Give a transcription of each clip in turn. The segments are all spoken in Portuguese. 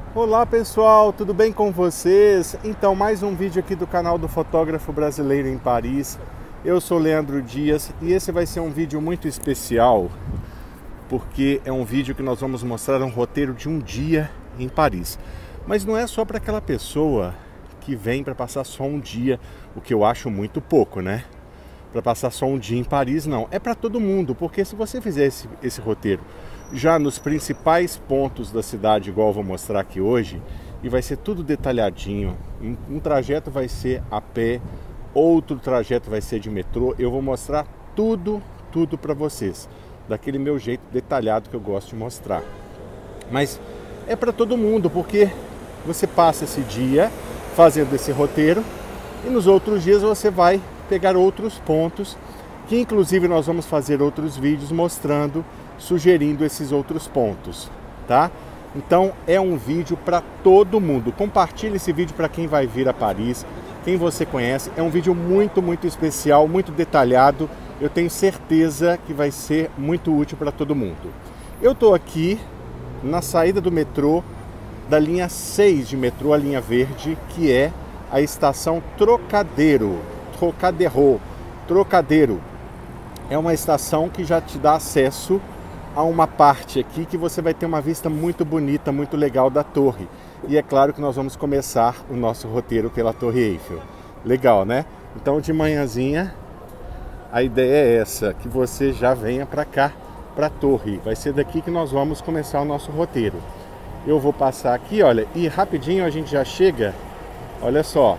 Olá pessoal, tudo bem com vocês? Então, mais um vídeo aqui do canal do Fotógrafo Brasileiro em Paris. Eu sou Leandro Dias e esse vai ser um vídeo muito especial, porque é um vídeo que nós vamos mostrar um roteiro de um dia em Paris. Mas não é só para aquela pessoa que vem para passar só um dia, o que eu acho muito pouco, né? Para passar só um dia em Paris, não. É para todo mundo, porque se você fizer esse roteiro já nos principais pontos da cidade, igual eu vou mostrar aqui hoje, e vai ser tudo detalhadinho. Um trajeto vai ser a pé, outro trajeto vai ser de metrô. Eu vou mostrar tudo para vocês, daquele meu jeito detalhado que eu gosto de mostrar. Mas é para todo mundo, porque você passa esse dia fazendo esse roteiro e nos outros dias você vai pegar outros pontos, que inclusive nós vamos fazer outros vídeos mostrando, sugerindo esses outros pontos, tá? Então é um vídeo para todo mundo. Compartilhe esse vídeo para quem vai vir a Paris, quem você conhece. É um vídeo muito especial, muito detalhado. Eu tenho certeza que vai ser muito útil para todo mundo. Eu estou aqui na saída do metrô, da linha 6 de metrô, a linha verde, que é a estação Trocadero. Trocadero. É uma estação que já te dá acesso a uma parte aqui que você vai ter uma vista muito bonita, muito legal da torre. E é claro que nós vamos começar o nosso roteiro pela Torre Eiffel. Legal, né? Então de manhãzinha a ideia é essa, que você já venha para cá, para a torre. Vai ser daqui que nós vamos começar o nosso roteiro. Eu vou passar aqui, olha, e rapidinho a gente já chega. Olha só.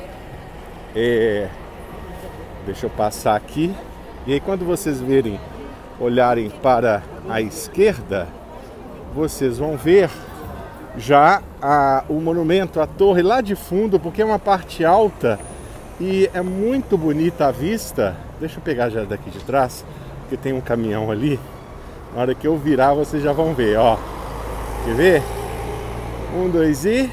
Deixa eu passar aqui. E aí quando vocês olharem para a esquerda, vocês vão ver já o monumento, a torre lá de fundo, porque é uma parte alta e é muito bonita a vista. Deixa eu pegar já daqui de trás, porque tem um caminhão ali. Na hora que eu virar, vocês já vão ver, ó. Quer ver? 1, 2 e...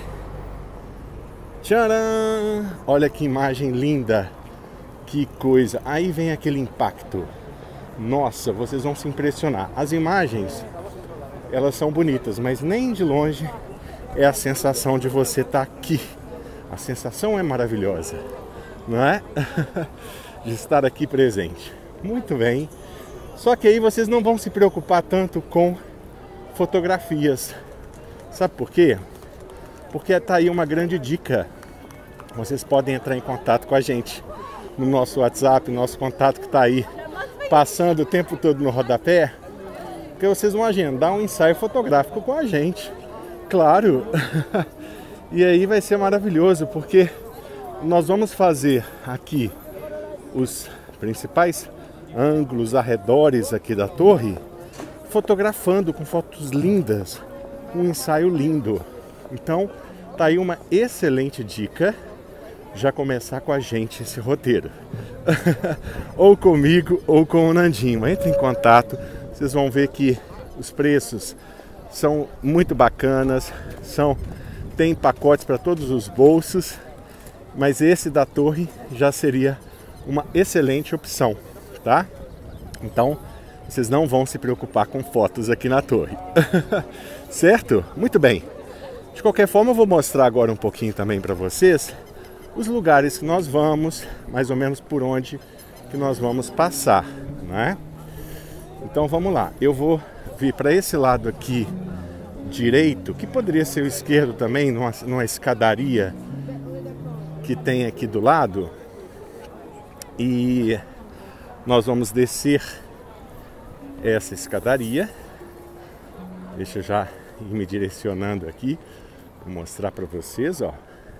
tcharam! Olha que imagem linda! Que coisa! Aí vem aquele impacto. Nossa, vocês vão se impressionar. As imagens, elas são bonitas, mas nem de longe é a sensação de você estar aqui. A sensação é maravilhosa, não é? De estar aqui presente. Muito bem. Só que aí vocês não vão se preocupar tanto com fotografias. Sabe por quê? Porque tá aí uma grande dica. Vocês podem entrar em contato com a gente no nosso WhatsApp, nosso contato que está aí passando o tempo todo no rodapé, porque vocês vão agendar um ensaio fotográfico com a gente, claro. E aí vai ser maravilhoso, porque nós vamos fazer aqui os principais ângulos, arredores aqui da torre, fotografando com fotos lindas, um ensaio lindo. Então tá aí uma excelente dica, já começar com a gente esse roteiro. Ou comigo ou com o Nandinho. Entre em contato, vocês vão ver que os preços são muito bacanas, tem pacotes para todos os bolsos, mas esse da torre já seria uma excelente opção, tá? Então, vocês não vão se preocupar com fotos aqui na torre. Certo? Muito bem. De qualquer forma, eu vou mostrar agora um pouquinho também para vocês os lugares que nós vamos, mais ou menos por onde que nós vamos passar, né? Então vamos lá, eu vou vir para esse lado aqui direito, que poderia ser o esquerdo também, numa escadaria que tem aqui do lado, e nós vamos descer essa escadaria. Deixa eu já ir me direcionando aqui, vou mostrar para vocês, ó.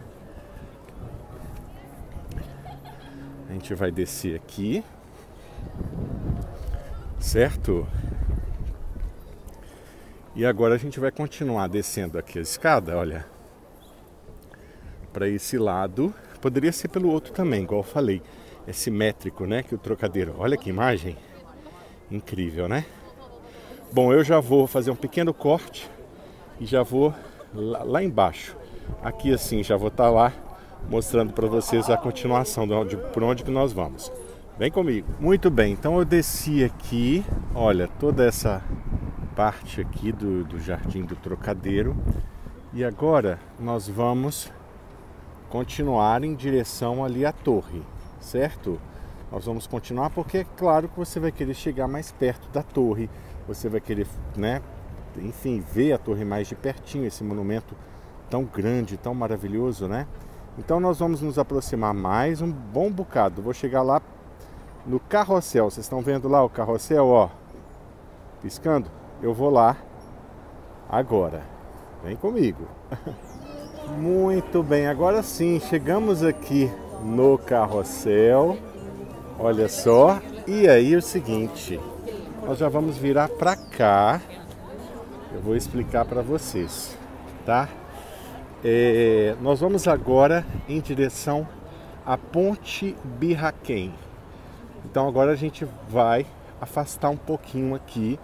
A gente vai descer aqui, certo? E agora a gente vai continuar descendo aqui a escada, olha, para esse lado. Poderia ser pelo outro também, igual eu falei. É simétrico, né? Que o Trocadero. Olha que imagem incrível, né? Bom, eu já vou fazer um pequeno corte e já vou lá embaixo. Aqui assim, já vou estar lá mostrando para vocês a continuação por onde que nós vamos. Vem comigo. Muito bem, então eu desci aqui, olha, toda essa parte aqui do Jardim do Trocadero. E agora nós vamos continuar em direção ali à torre, certo? Nós vamos continuar porque é claro que você vai querer chegar mais perto da torre, você vai querer, né, enfim, ver a torre mais de pertinho, esse monumento tão grande, tão maravilhoso, né? Então nós vamos nos aproximar mais um bom bocado. Vou chegar lá no carrossel. Vocês estão vendo lá o carrossel, ó, piscando? Eu vou lá agora. Vem comigo. Muito bem, agora sim, chegamos aqui no carrossel. Olha só. E aí o seguinte, nós já vamos virar para cá. Eu vou explicar para vocês, tá? Nós vamos agora em direção à Ponte Birraquém. Então agora a gente vai afastar um pouquinho aqui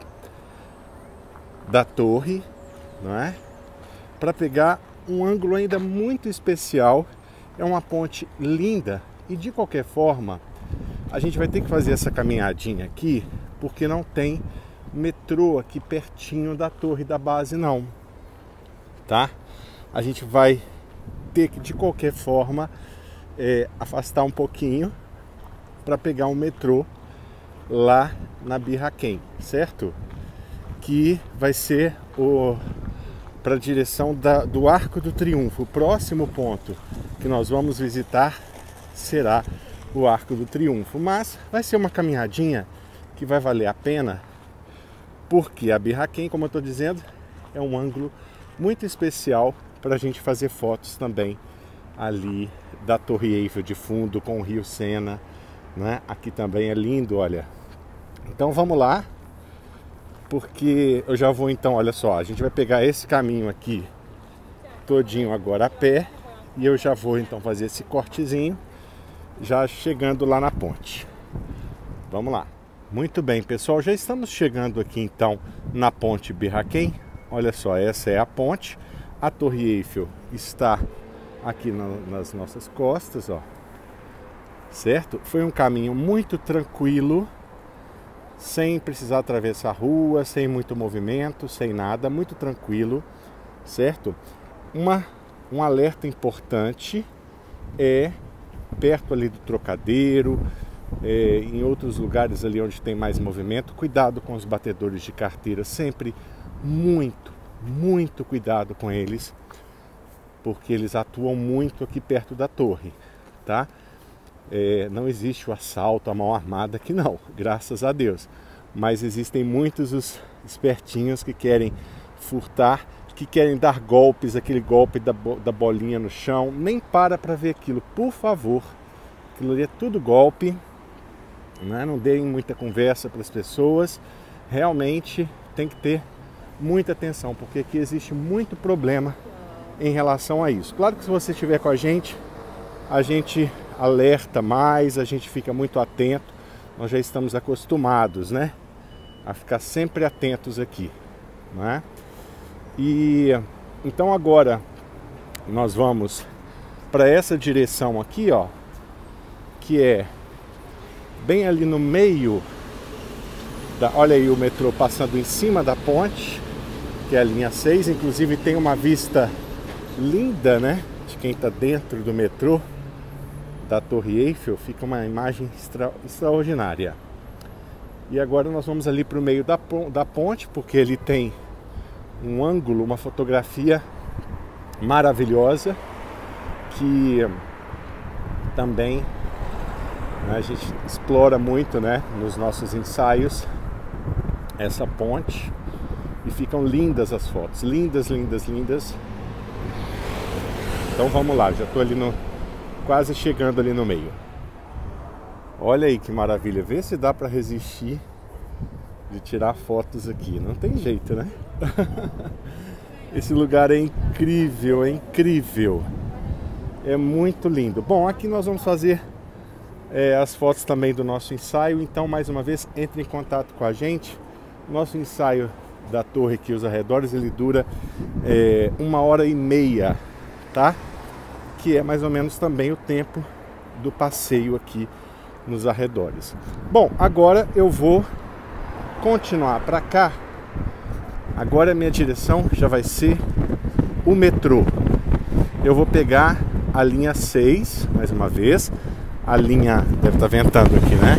da torre, não é? Para pegar um ângulo ainda muito especial. É uma ponte linda e de qualquer forma a gente vai ter que fazer essa caminhadinha aqui porque não tem metrô aqui pertinho da torre da base não, tá? A gente vai ter que de qualquer forma afastar um pouquinho para pegar um metrô lá na Birraquém, certo? Que vai ser para a direção do Arco do Triunfo. O próximo ponto que nós vamos visitar será o Arco do Triunfo, mas vai ser uma caminhadinha que vai valer a pena, porque a Birraquém, como eu estou dizendo, é um ângulo muito especial para a gente fazer fotos também ali da Torre Eiffel de fundo com o Rio Sena, né? Aqui também é lindo, olha. Então vamos lá, porque eu já vou então, olha só, a gente vai pegar esse caminho aqui todinho agora a pé e eu já vou então fazer esse cortezinho, já chegando lá na ponte. Vamos lá. Muito bem, pessoal, já estamos chegando aqui então na Ponte Birraquém. Olha só, essa é a ponte. A Torre Eiffel está aqui nas nossas costas, ó. Certo? Foi um caminho muito tranquilo, sem precisar atravessar a rua, sem muito movimento, sem nada, muito tranquilo, certo? Um alerta importante é perto ali do Trocadeiro, em outros lugares ali onde tem mais movimento, cuidado com os batedores de carteira, sempre muito cuidado com eles, porque eles atuam muito aqui perto da torre, tá? Não existe o assalto, a mão armada aqui não, graças a Deus, mas existem muitos os espertinhos que querem furtar, que querem dar golpes, aquele golpe da bolinha no chão. Nem para ver aquilo, por favor, aquilo ali é tudo golpe, né? Não deem muita conversa para as pessoas, realmente tem que ter muita atenção, porque aqui existe muito problema em relação a isso. Claro que se você estiver com a gente alerta mais, a gente fica muito atento, nós já estamos acostumados, né, a ficar sempre atentos aqui, né? E então agora nós vamos para essa direção aqui, ó, que é bem ali no meio olha aí o metrô passando em cima da ponte, que é a linha 6, inclusive tem uma vista linda, né, de quem está dentro do metrô da Torre Eiffel, fica uma imagem extraordinária. E agora nós vamos ali para o meio da ponte, porque ele tem um ângulo, uma fotografia maravilhosa, que também, né, a gente explora muito, né, nos nossos ensaios essa ponte, e ficam lindas as fotos, lindas. Então vamos lá, já estou ali quase chegando ali no meio. Olha aí que maravilha, vê se dá para resistir de tirar fotos aqui, não tem jeito, né? Esse lugar é incrível, é muito lindo. Bom, aqui nós vamos fazer as fotos também do nosso ensaio, então mais uma vez entre em contato com a gente. Nosso ensaio da torre aqui, os arredores, ele dura 1h30, tá? Que é mais ou menos também o tempo do passeio aqui nos arredores. Bom, agora eu vou continuar para cá. Agora a minha direção já vai ser o metrô. Eu vou pegar a linha 6, mais uma vez. A linha, deve estar ventando aqui, né?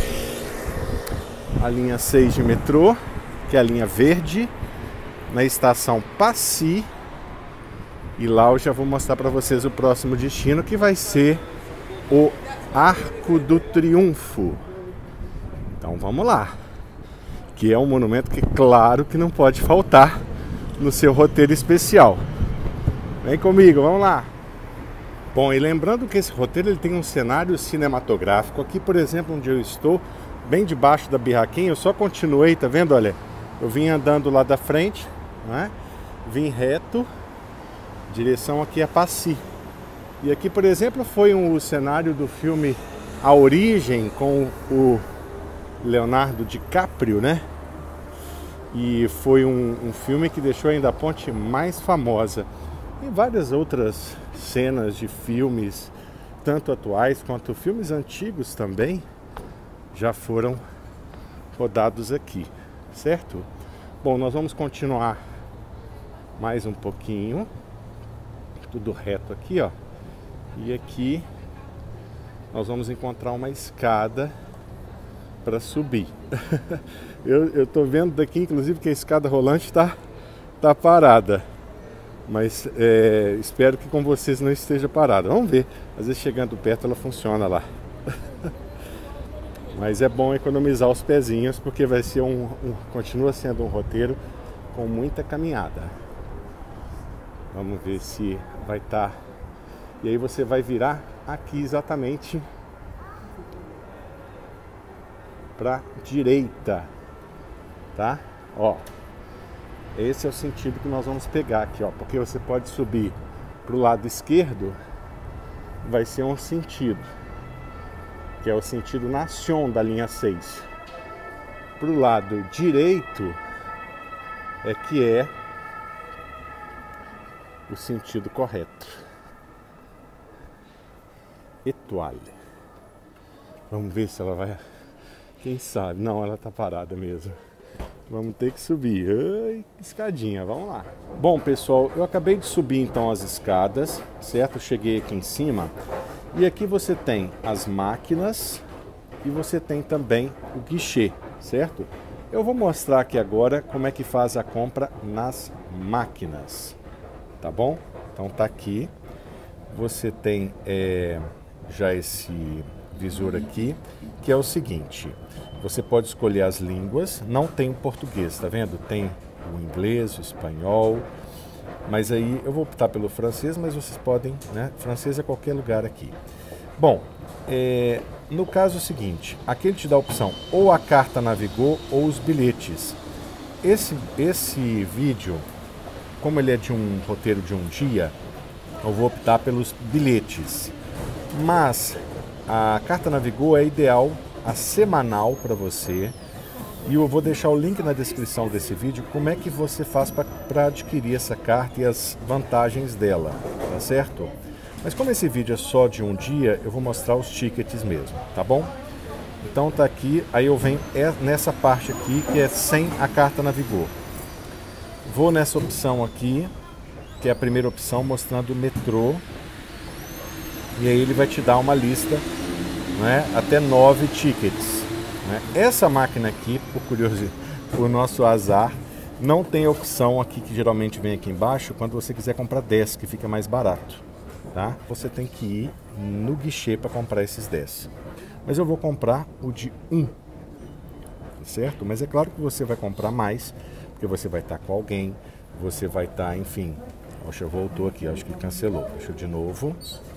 A linha 6 de metrô, que é a linha verde, na estação Passy. E lá eu já vou mostrar para vocês o próximo destino, que vai ser o Arco do Triunfo. Então vamos lá. Que é um monumento que, claro, que não pode faltar no seu roteiro especial. Vem comigo, vamos lá. Bom, e lembrando que esse roteiro ele tem um cenário cinematográfico. Aqui, por exemplo, onde eu estou, bem debaixo da Birraquinha, eu só continuei, tá vendo? Olha, eu vim andando lá da frente, né? Vim reto, direção aqui a Passy. E aqui, por exemplo, foi o cenário do filme A Origem, com o Leonardo DiCaprio, né? E foi um filme que deixou ainda a ponte mais famosa. E várias outras cenas de filmes, tanto atuais quanto filmes antigos também, já foram rodados aqui, certo? Bom, nós vamos continuar mais um pouquinho, tudo reto aqui, ó. E aqui nós vamos encontrar uma escada para subir. eu tô vendo daqui, inclusive, que a escada rolante tá parada. Mas espero que com vocês não esteja parada. Vamos ver. Às vezes chegando perto ela funciona lá. Mas é bom economizar os pezinhos, porque vai ser continua sendo um roteiro com muita caminhada. Vamos ver se vai estar. E aí você vai virar aqui exatamente para direita, tá? Ó. Esse é o sentido que nós vamos pegar aqui, ó, porque você pode subir para o lado esquerdo, vai ser um sentido, que é o sentido Nation da linha 6. Para o lado direito é que é o sentido correto. Étoile. Vamos ver se ela vai... Quem sabe? Não, ela tá parada mesmo. Vamos ter que subir. Ai, escadinha, vamos lá. Bom, pessoal, eu acabei de subir então as escadas, certo? Cheguei aqui em cima. E aqui você tem as máquinas e você tem também o guichê, certo? Eu vou mostrar aqui agora como é que faz a compra nas máquinas, tá bom? Então tá aqui. Você tem já esse visor aqui, que é o seguinte: você pode escolher as línguas, não tem o português, tá vendo? Tem o inglês, o espanhol, mas aí eu vou optar pelo francês, mas vocês podem, né? Francês é qualquer lugar aqui. Bom, no caso é o seguinte, aqui ele te dá a opção ou a carta navegou ou os bilhetes. Esse vídeo, como ele é de um roteiro de um dia, eu vou optar pelos bilhetes, mas a carta navegou é ideal, a semanal para você, e eu vou deixar o link na descrição desse vídeo como é que você faz para adquirir essa carta e as vantagens dela, tá certo? Mas como esse vídeo é só de um dia, eu vou mostrar os tickets mesmo, tá bom? Então tá aqui, aí eu venho nessa parte aqui que é sem a carta navegou. Vou nessa opção aqui, que é a primeira opção, mostrando o metrô, e aí ele vai te dar uma lista, né, até 9 tickets, né? Essa máquina aqui, por nosso azar, não tem opção aqui que geralmente vem aqui embaixo quando você quiser comprar 10, que fica mais barato, tá? Você tem que ir no guichê para comprar esses 10. Mas eu vou comprar o de 1, certo? Mas é claro que você vai comprar mais, porque você vai estar com alguém, você vai estar, enfim. Poxa, voltou aqui, acho que cancelou. Deixa eu de novo.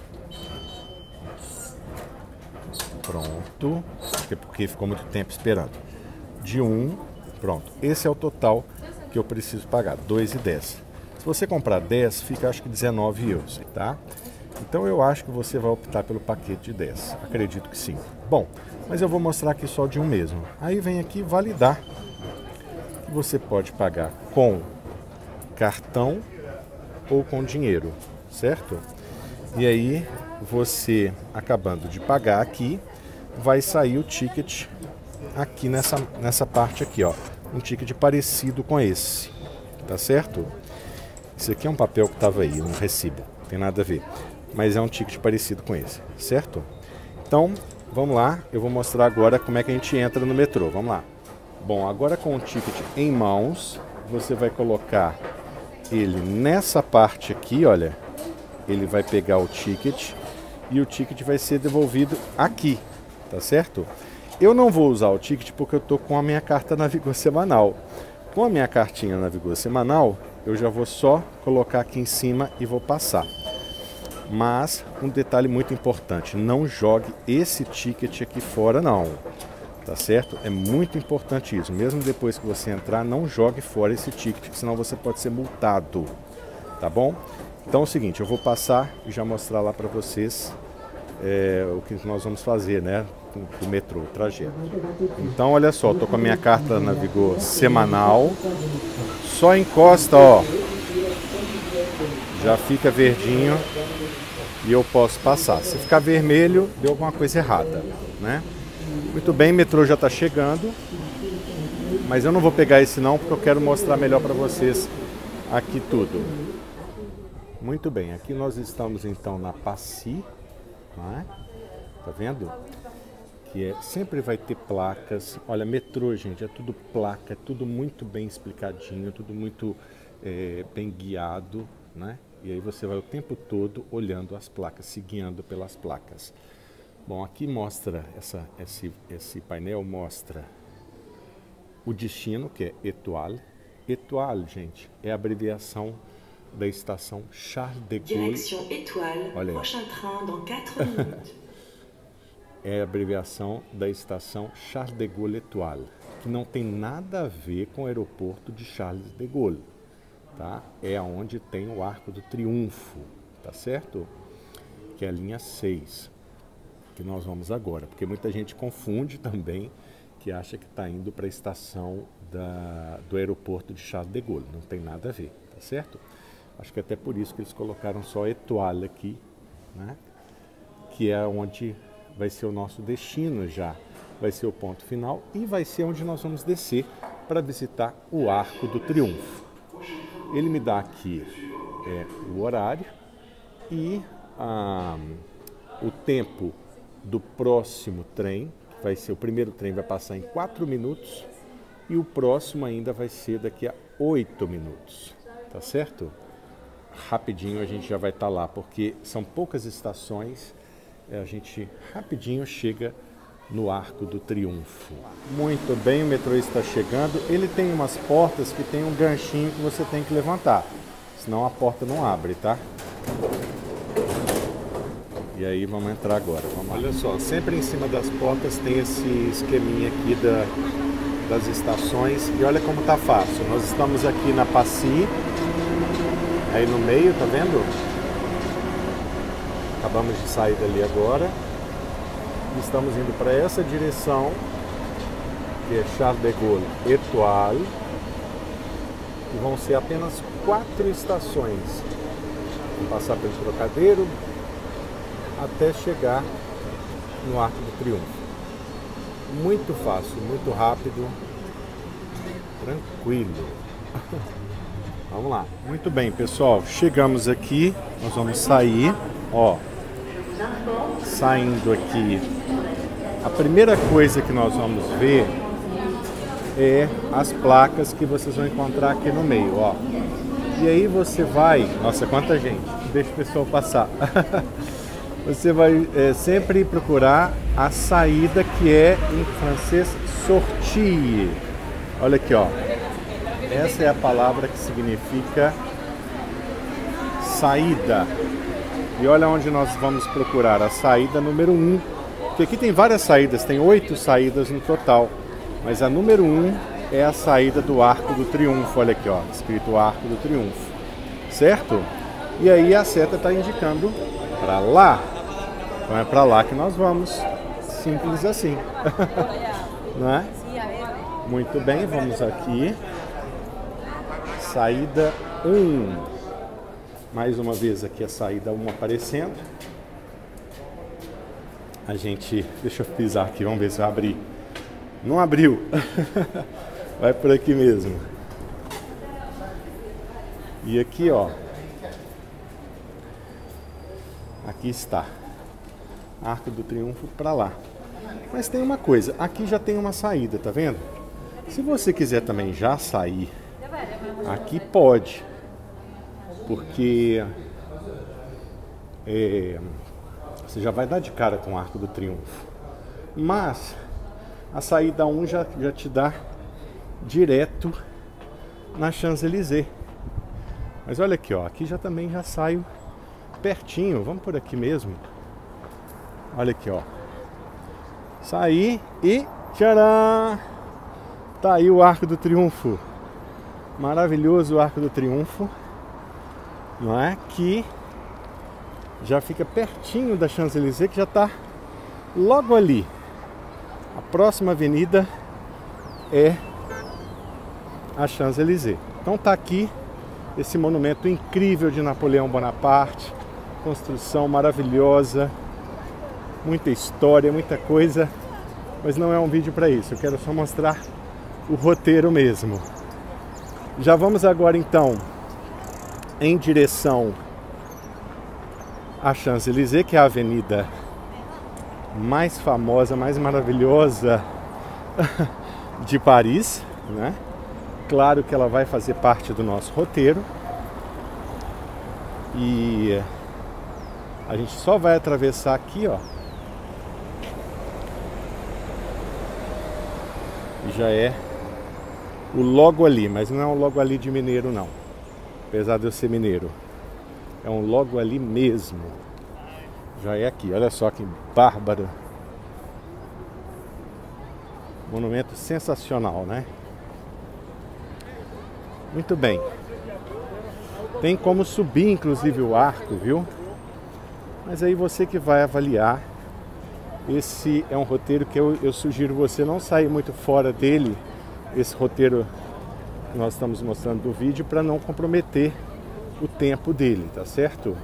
Pronto, acho que é porque ficou muito tempo esperando. De 1, pronto. Esse é o total que eu preciso pagar, 2,10. Se você comprar 10, fica acho que 19 euros, tá? Então eu acho que você vai optar pelo paquete de 10. Acredito que sim. Bom, mas eu vou mostrar aqui só de um mesmo. Aí vem aqui validar. Você pode pagar com cartão ou com dinheiro, certo? E aí você, acabando de pagar aqui, vai sair o ticket aqui nessa parte aqui, ó. Um ticket parecido com esse, tá certo? Esse aqui é um papel que estava aí, um recibo, não tem nada a ver. Mas é um ticket parecido com esse, certo? Então, vamos lá, eu vou mostrar agora como é que a gente entra no metrô, vamos lá. Bom, agora com o ticket em mãos, você vai colocar ele nessa parte aqui, olha. Ele vai pegar o ticket e o ticket vai ser devolvido aqui, tá certo? Eu não vou usar o ticket porque eu tô com a minha carta Navigor semanal. Com a minha cartinha Navigor semanal, eu já vou só colocar aqui em cima e vou passar. Mas um detalhe muito importante, não jogue esse ticket aqui fora não, tá certo? É muito importante isso, mesmo depois que você entrar, não jogue fora esse ticket, senão você pode ser multado, tá bom? Então é o seguinte, eu vou passar e já mostrar lá para vocês o que nós vamos fazer, né, do metrô, o trajeto. Então olha só, tô com a minha carta Navigor semanal, só encosta, ó, já fica verdinho. E eu posso passar. Se ficar vermelho, deu alguma coisa errada, né? Muito bem, metrô já está chegando. Mas eu não vou pegar esse não, porque eu quero mostrar melhor para vocês aqui tudo. Muito bem, aqui nós estamos então na Passy, né? Tá vendo? Que sempre vai ter placas. Olha, metrô, gente, é tudo placa, é tudo muito bem explicadinho, tudo muito bem guiado, né? E aí você vai o tempo todo olhando as placas, se guiando pelas placas. Bom, aqui mostra, esse painel mostra o destino, que é Étoile. Étoile, gente, é a abreviação da estação Charles de Gaulle. Direction Étoile, olha, prochain train dans 4 minutes. É a abreviação da estação Charles de Gaulle Étoile, que não tem nada a ver com o aeroporto de Charles de Gaulle. Tá? É onde tem o Arco do Triunfo, tá certo? Que é a linha 6, que nós vamos agora, porque muita gente confunde também, que acha que está indo para a estação do aeroporto de Charles de Gaulle, não tem nada a ver, tá certo? Acho que até por isso que eles colocaram só Étoile aqui, né? Que é onde vai ser o nosso destino já, vai ser o ponto final e vai ser onde nós vamos descer para visitar o Arco do Triunfo. Ele me dá aqui o horário e o tempo do próximo trem, que vai ser o primeiro trem, vai passar em 4 minutos e o próximo ainda vai ser daqui a 8 minutos, tá certo? Rapidinho a gente já vai estar lá, porque são poucas estações, a gente rapidinho chega no Arco do Triunfo. Muito bem, o metrô está chegando. Ele tem umas portas que tem um ganchinho que você tem que levantar, senão a porta não abre, tá? E aí vamos entrar agora. Vamos lá. Olha só, sempre em cima das portas tem esse esqueminha aqui das estações. E olha como tá fácil. Nós estamos aqui na Passy, aí no meio, tá vendo? Acabamos de sair dali agora. Estamos indo para essa direção, que é Charles de Gaulle Étoile, e vão ser apenas 4 estações. Vamos passar pelo Trocadeiro até chegar no Arco do Triunfo. Muito fácil, muito rápido, tranquilo. Vamos lá. Muito bem, pessoal, chegamos aqui, nós vamos sair, ó. Saindo aqui, a primeira coisa que nós vamos ver é as placas que vocês vão encontrar aqui no meio, ó. E aí você vai, nossa, quanta gente, deixa o pessoal passar. Você vai sempre procurar a saída que é em francês sortie. Olha aqui, ó. Essa é a palavra que significa saída. E olha onde nós vamos procurar a saída número 1. Porque aqui tem várias saídas, tem 8 saídas no total. Mas a número 1 é a saída do Arco do Triunfo. Olha aqui, ó, escrito Arco do Triunfo. Certo? E aí a seta está indicando para lá. Então é para lá que nós vamos. Simples assim. Não é? Muito bem, vamos aqui. Saída 1. Mais uma vez aqui a saída 1 aparecendo. A gente... Deixa eu pisar aqui, vamos ver se vai abrir. Não abriu. Vai por aqui mesmo. E aqui, ó, aqui está, Arco do Triunfo para lá. Mas tem uma coisa, aqui já tem uma saída, tá vendo? Se você quiser também já sair, aqui pode, porque você já vai dar de cara com o Arco do Triunfo. Mas a saída 1 já te dá direto na Champs-Élysées. Mas olha aqui, ó, aqui já também já saio pertinho. Vamos por aqui mesmo. Olha aqui, ó. Saí e tcharam! Tá aí o Arco do Triunfo. Maravilhoso o Arco do Triunfo. Não é? Que já fica pertinho da Champs-Élysées, que já tá logo ali. A próxima avenida é a Champs-Élysées. Então tá aqui esse monumento incrível de Napoleão Bonaparte. Construção maravilhosa. Muita história, muita coisa. Mas não é um vídeo para isso. Eu quero só mostrar o roteiro mesmo. Já vamos agora então em direção à Champs-Élysées, que é a avenida mais famosa, mais maravilhosa de Paris, né? Claro que ela vai fazer parte do nosso roteiro. E a gente só vai atravessar aqui, ó. E já é o logo ali, mas não é um logo ali de mineiro não. Apesar de eu ser mineiro. É um logo ali mesmo. Já é aqui, olha só que bárbaro. Monumento sensacional, né? Muito bem. Tem como subir inclusive o arco, viu? Mas aí você que vai avaliar. Esse é um roteiro que eu sugiro você não sair muito fora dele. Esse roteiro que nós estamos mostrando do vídeo, para não comprometer o tempo dele, tá certo?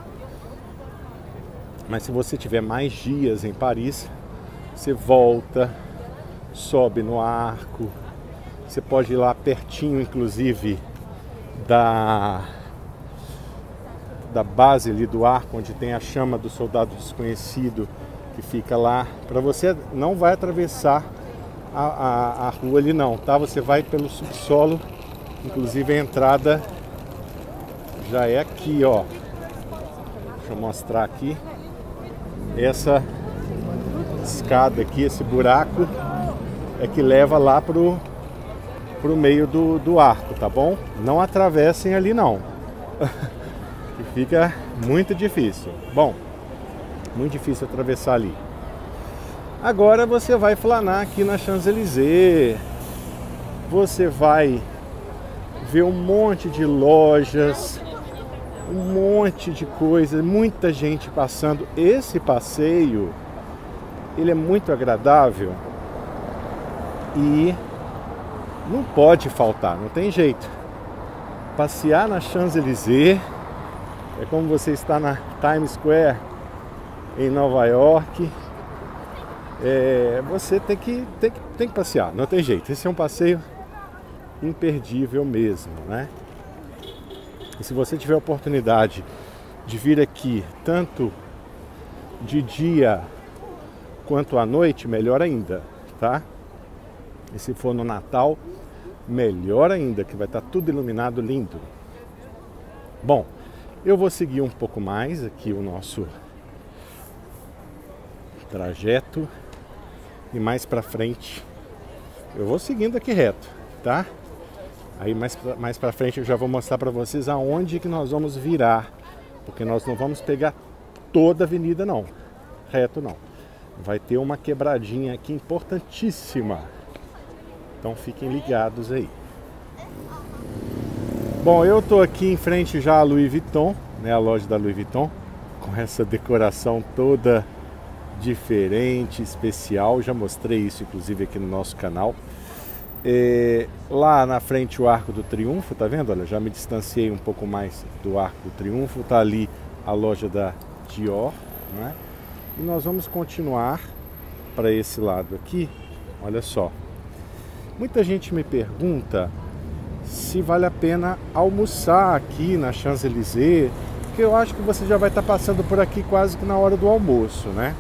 Mas se você tiver mais dias em Paris, você volta, sobe no arco. Você pode ir lá pertinho, inclusive, da base ali do arco, onde tem a chama do soldado desconhecido, que fica lá. Para você não vai atravessar a rua ali não, tá? Você vai pelo subsolo, inclusive a entrada já é aqui, ó. Deixa eu mostrar aqui. Essa escada aqui, esse buraco é que leva lá pro meio do arco, tá bom? Não atravessem ali não. Que fica muito difícil. Bom, muito difícil atravessar ali. Agora você vai flanar aqui na Champs-Élysées. Você vai ver um monte de lojas, um monte de coisa, muita gente passando. Esse passeio, ele é muito agradável e não pode faltar, não tem jeito. Passear na Champs-Élysées é como você está na Times Square em Nova York. Você tem que passear, não tem jeito. Esse é um passeio imperdível mesmo, né? E se você tiver a oportunidade de vir aqui tanto de dia quanto à noite, melhor ainda, tá? E se for no Natal, melhor ainda, que vai estar tudo iluminado, lindo. Bom, eu vou seguir um pouco mais aqui o nosso trajeto e mais pra frente eu vou seguindo aqui reto, tá? Aí mais pra frente eu já vou mostrar pra vocês aonde que nós vamos virar, porque nós não vamos pegar toda a avenida não, reto não. Vai ter uma quebradinha aqui importantíssima, então fiquem ligados aí. Bom, eu tô aqui em frente já à Louis Vuitton, né, a loja da Louis Vuitton, com essa decoração toda diferente, especial. Já mostrei isso inclusive aqui no nosso canal. Lá na frente o Arco do Triunfo, tá vendo? Olha, já me distanciei um pouco mais do Arco do Triunfo. Tá ali a loja da Dior, né? E nós vamos continuar para esse lado aqui. Olha só, muita gente me pergunta se vale a pena almoçar aqui na Champs-Élysées, porque eu acho que você já vai estar passando por aqui quase que na hora do almoço, né?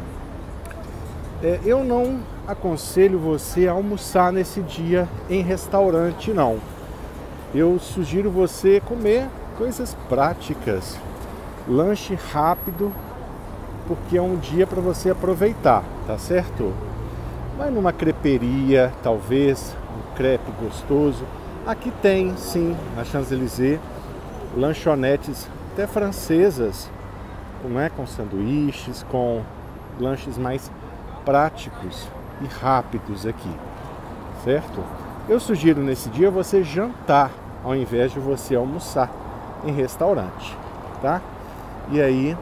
Eu não aconselho você a almoçar nesse dia em restaurante, não. Eu sugiro você comer coisas práticas, lanche rápido, porque é um dia para você aproveitar, tá certo? Vai numa creperia, talvez, um crepe gostoso. Aqui tem, sim, na Champs-Élysées, lanchonetes até francesas, com sanduíches, com lanches mais práticos e rápidos aqui, certo? Eu sugiro nesse dia você jantar, ao invés de você almoçar em restaurante, tá? E aí,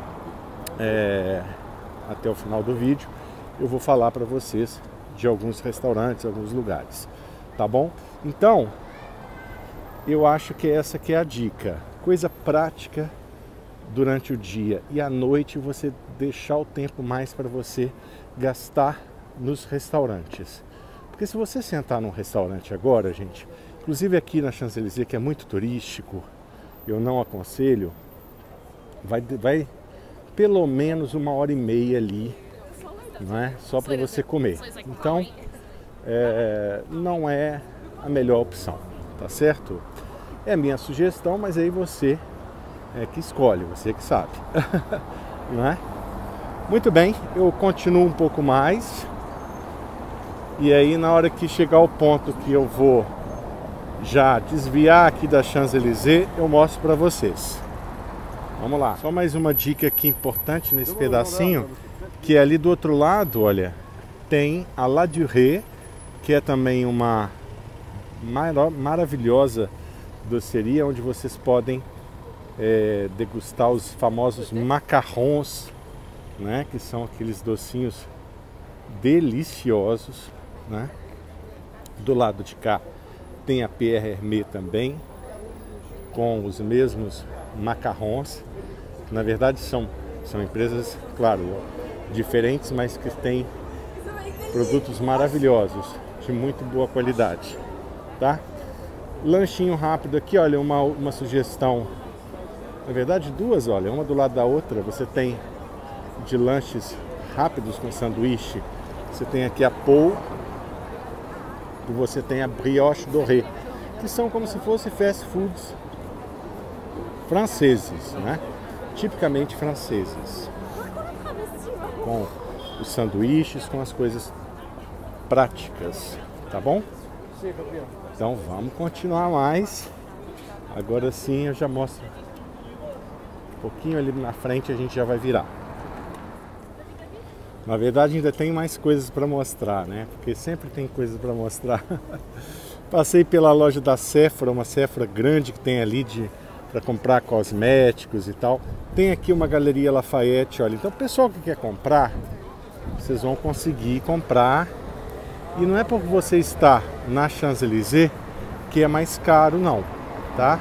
até o final do vídeo, eu vou falar para vocês de alguns restaurantes, alguns lugares, tá bom? Então, eu acho que essa que é a dica, coisa prática durante o dia e à noite você deixar o tempo mais para você gastar nos restaurantes. Porque se você sentar num restaurante agora, gente, inclusive aqui na Champs-Élysées, que é muito turístico, eu não aconselho, vai pelo menos 1h30 ali, não é? Só para você comer. Então, não é a melhor opção, tá certo? É a minha sugestão, mas aí você que escolhe, você que sabe, não é? Muito bem, eu continuo um pouco mais. E aí na hora que chegar ao ponto que eu vou já desviar aqui da Champs-Élysées, eu mostro para vocês. Vamos lá. Só mais uma dica aqui importante nesse pedacinho, que é ali do outro lado, olha, tem a La Durée, que é também uma maravilhosa doceria, onde vocês podem degustar os famosos macarrons, né, que são aqueles docinhos deliciosos, né? Do lado de cá tem a Pierre Hermé também, com os mesmos macarrons. Na verdade são empresas, claro, diferentes, mas que têm produtos maravilhosos, de muito boa qualidade, tá? Lanchinho rápido aqui, olha, uma sugestão, na verdade duas, olha, uma do lado da outra. Você tem de lanches rápidos com sanduíche, você tem aqui a Pau e você tem a Brioche Dorée, que são como se fossem fast foods franceses, né? Tipicamente franceses, com os sanduíches, com as coisas práticas, tá bom? Então vamos continuar mais. Agora sim eu já mostro um pouquinho ali na frente, a gente já vai virar. Na verdade ainda tem mais coisas para mostrar, né? Porque sempre tem coisas para mostrar. Passei pela loja da Sephora, uma Sephora grande que tem ali para comprar cosméticos e tal. Tem aqui uma Galeria Lafayette, olha. Então o pessoal que quer comprar, vocês vão conseguir comprar. E não é porque você está na Champs-Élysées que é mais caro, não, tá?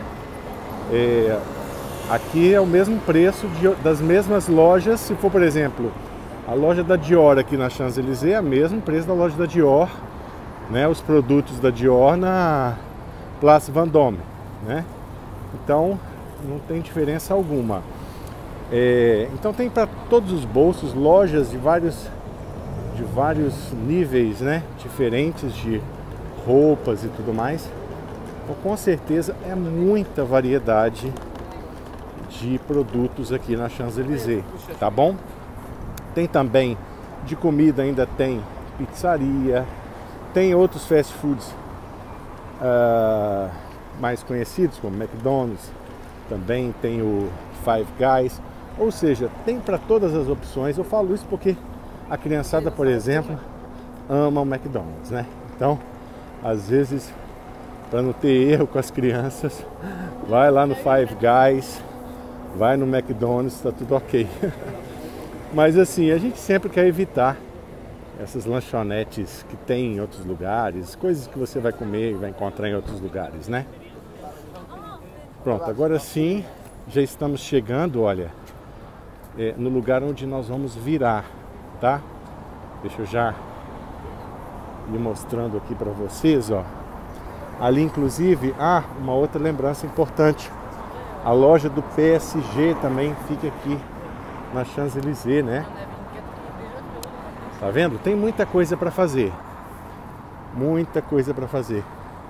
Aqui é o mesmo preço das mesmas lojas. Se for, por exemplo, a loja da Dior aqui na Champs-Élysées, é o mesmo preço da loja da Dior, né? Os produtos da Dior na Place Vendôme, né? Então não tem diferença alguma. Então tem para todos os bolsos, lojas de vários níveis, né? Diferentes de roupas e tudo mais. Então, com certeza é muita variedade de produtos aqui na Champs-Élysées, tá bom? Tem também de comida, ainda tem pizzaria, tem outros fast foods mais conhecidos, como McDonald's, também tem o Five Guys, ou seja, tem para todas as opções. Eu falo isso porque a criançada, por exemplo, ama o McDonald's, né? Então, às vezes, para não ter erro com as crianças, vai lá no Five Guys, vai no McDonald's, tá tudo ok. Mas assim, a gente sempre quer evitar essas lanchonetes que tem em outros lugares, coisas que você vai comer e vai encontrar em outros lugares, né? Pronto, agora sim, já estamos chegando, olha, no lugar onde nós vamos virar, tá? Deixa eu já ir mostrando aqui para vocês, ó. Ali, inclusive, uma outra lembrança importante. A loja do PSG também fica aqui na Champs-Élysées, né? Tá vendo? Tem muita coisa para fazer. Muita coisa para fazer.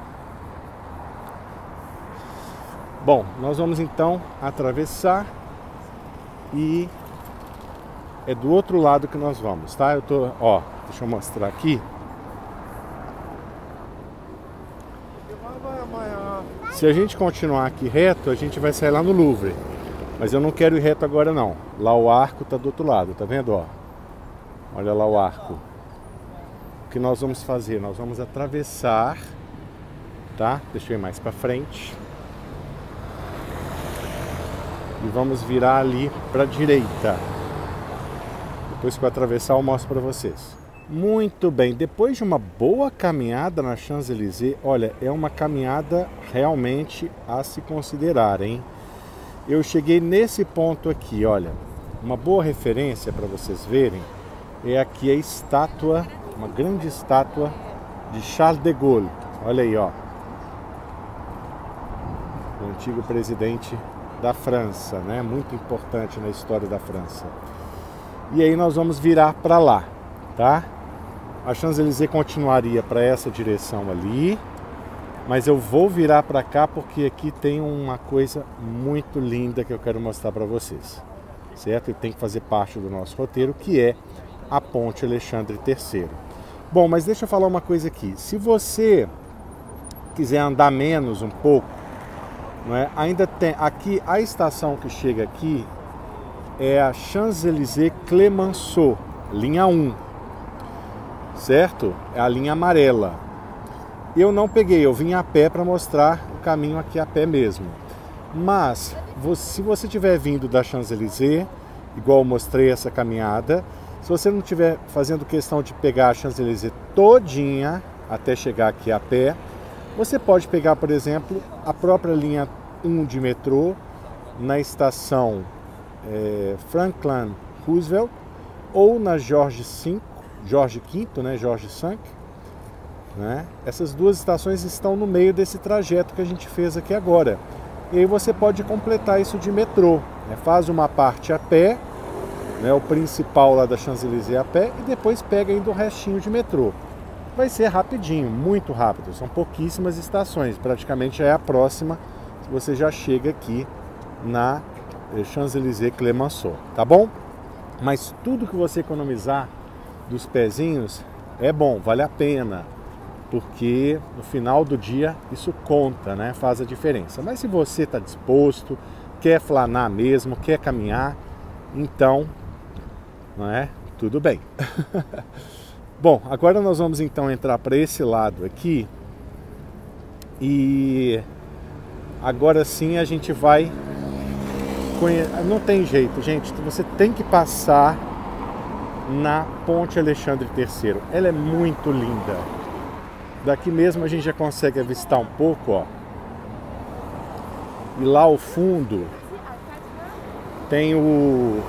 Bom, nós vamos então atravessar e é do outro lado que nós vamos, tá? Deixa eu mostrar aqui. Se a gente continuar aqui reto, a gente vai sair lá no Louvre. Mas eu não quero ir reto agora não. Lá o arco tá do outro lado, tá vendo, ó? Olha lá o arco. O que nós vamos fazer? Nós vamos atravessar, tá? Deixa eu ir mais para frente. E vamos virar ali para a direita. Depois que eu atravessar, eu mostro para vocês. Muito bem, depois de uma boa caminhada na Champs-Élysées, olha, é uma caminhada realmente a se considerar, hein? Eu cheguei nesse ponto aqui, olha, uma boa referência para vocês verem é aqui a estátua, uma grande estátua de Charles de Gaulle. Olha aí, ó, o antigo presidente da França, né? Muito importante na história da França. E aí nós vamos virar para lá, tá? A Champs-Élysées continuaria para essa direção ali, mas eu vou virar para cá porque aqui tem uma coisa muito linda que eu quero mostrar para vocês, certo? E tem que fazer parte do nosso roteiro, que é a Ponte Alexandre III. Bom, mas deixa eu falar uma coisa aqui. Se você quiser andar menos um pouco, não é? Ainda tem aqui a estação que chega aqui é a Champs-Élysées Clemenceau, linha 1, certo? É a linha amarela. Eu não peguei, eu vim a pé para mostrar o caminho aqui a pé mesmo. Mas se você estiver vindo da Champs-Élysées, igual eu mostrei essa caminhada, se você não estiver fazendo questão de pegar a Champs-Élysées todinha até chegar aqui a pé, você pode pegar, por exemplo, a própria linha 1 de metrô na estação Franklin Roosevelt ou na George V, né, George V, né? Essas duas estações estão no meio desse trajeto que a gente fez aqui agora. E aí você pode completar isso de metrô, né? Faz uma parte a pé, né, o principal lá da Champs-Élysées a pé, e depois pega ainda o restinho de metrô. Vai ser rapidinho, muito rápido, são pouquíssimas estações, praticamente já é a próxima, você já chega aqui na Champs-Élysées Clemenceau, tá bom? Mas tudo que você economizar dos pezinhos é bom, vale a pena, porque no final do dia isso conta, né? Faz a diferença. Mas se você está disposto, quer flanar mesmo, quer caminhar, então, não é? Tudo bem. Bom, agora nós vamos então entrar para esse lado aqui e agora sim a gente vai não tem jeito, gente, você tem que passar na Ponte Alexandre III. Ela é muito linda. Daqui mesmo a gente já consegue avistar um pouco, ó. E lá ao fundo tem o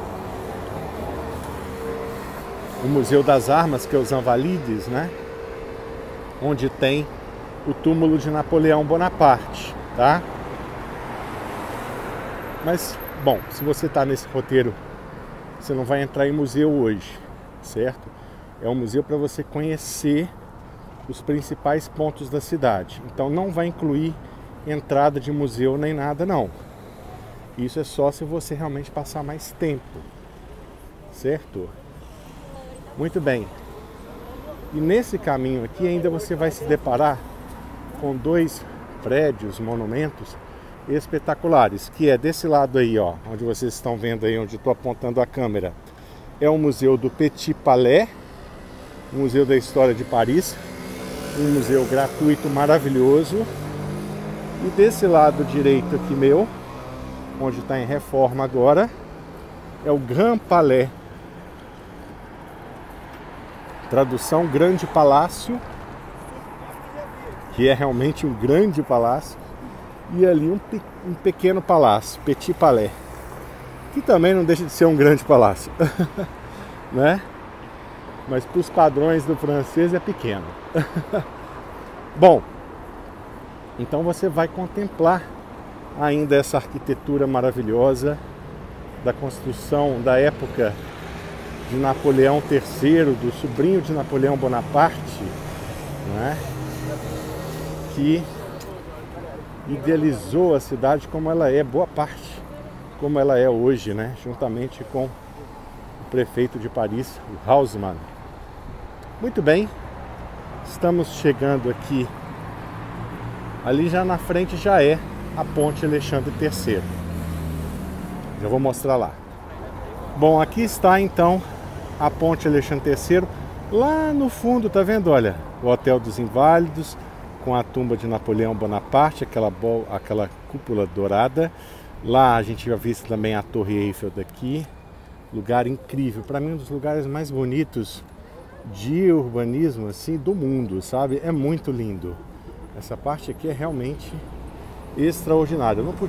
Museu das Armas, que é os Invalides, né? Onde tem o túmulo de Napoleão Bonaparte, tá? Mas, bom, se você está nesse roteiro, você não vai entrar em museu hoje, certo? É um museu para você conhecer os principais pontos da cidade. Então não vai incluir entrada de museu nem nada, não. Isso é só se você realmente passar mais tempo, certo? Muito bem. E nesse caminho aqui ainda você vai se deparar com dois prédios, monumentos espetaculares, que é desse lado aí, ó, onde vocês estão vendo aí, onde estou apontando a câmera. É o Museu do Petit Palais, o Museu da História de Paris, um museu gratuito maravilhoso. E desse lado direito aqui meu, onde está em reforma agora, é o Grand Palais. Tradução Grande Palácio, que é realmente um grande palácio, e ali um pequeno palácio, Petit Palais, que também não deixa de ser um grande palácio, né? Mas para os padrões do francês é pequeno. Bom, Então você vai contemplar ainda essa arquitetura maravilhosa da construção da época de Napoleão III, do sobrinho de Napoleão Bonaparte, né? Que idealizou a cidade como ela é, boa parte como ela é hoje, né? Juntamente com o prefeito de Paris, o Haussmann. Muito bem, estamos chegando aqui. Ali já na frente já é a Ponte Alexandre III. Já vou mostrar lá. Bom, aqui está então a Ponte Alexandre III. Lá no fundo, tá vendo? Olha, o Hotel dos Inválidos, com a tumba de Napoleão Bonaparte, aquela cúpula dourada. Lá a gente já visto também a Torre Eiffel daqui. Lugar incrível. Para mim, um dos lugares mais bonitos de urbanismo assim do mundo, sabe? É muito lindo. Essa parte aqui é realmente extraordinária. Não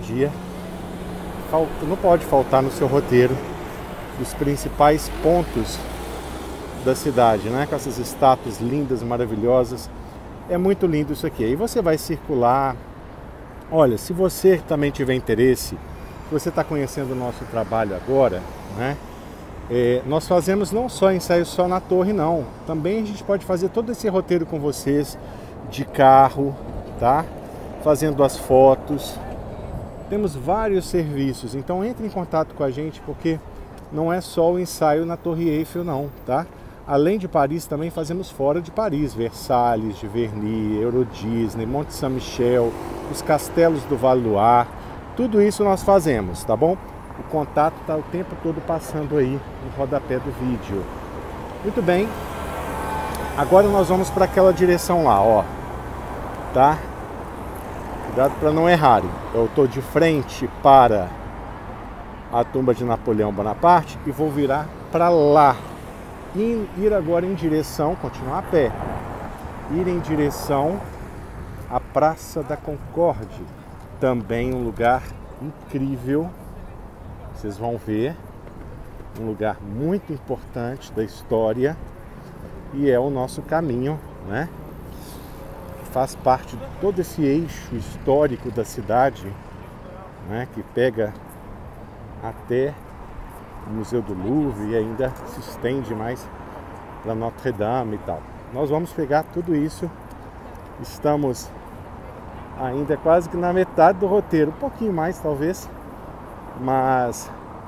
pode faltar no seu roteiro os principais pontos da cidade, né? Com essas estátuas lindas, maravilhosas. É muito lindo isso aqui. Aí você vai circular. Olha, se você também tiver interesse, se você está conhecendo o nosso trabalho agora, né? Nós fazemos não só ensaios só na torre, não. Também a gente pode fazer todo esse roteiro com vocês de carro, tá? Fazendo as fotos. Temos vários serviços, então entre em contato com a gente, porque não é só o ensaio na Torre Eiffel, não, tá? Além de Paris, também fazemos fora de Paris, Versalhes, Giverny, Euro Disney, Monte Saint-Michel, os castelos do Vale do Ar, tudo isso nós fazemos, tá bom? O contato está o tempo todo passando aí no rodapé do vídeo. Muito bem, agora nós vamos para aquela direção lá, ó, tá? Cuidado para não errarem. Eu estou de frente para a tumba de Napoleão Bonaparte e vou virar para lá. Ir agora em direção, continuar a pé, ir em direção à Praça da Concórdia. Também um lugar incrível, vocês vão ver, um lugar muito importante da história e é o nosso caminho, né? Faz parte de todo esse eixo histórico da cidade, né? Que pega até o Museu do Louvre e ainda se estende mais para Notre Dame e tal. Nós vamos pegar tudo isso. Estamos ainda quase que na metade do roteiro, um pouquinho mais talvez, mas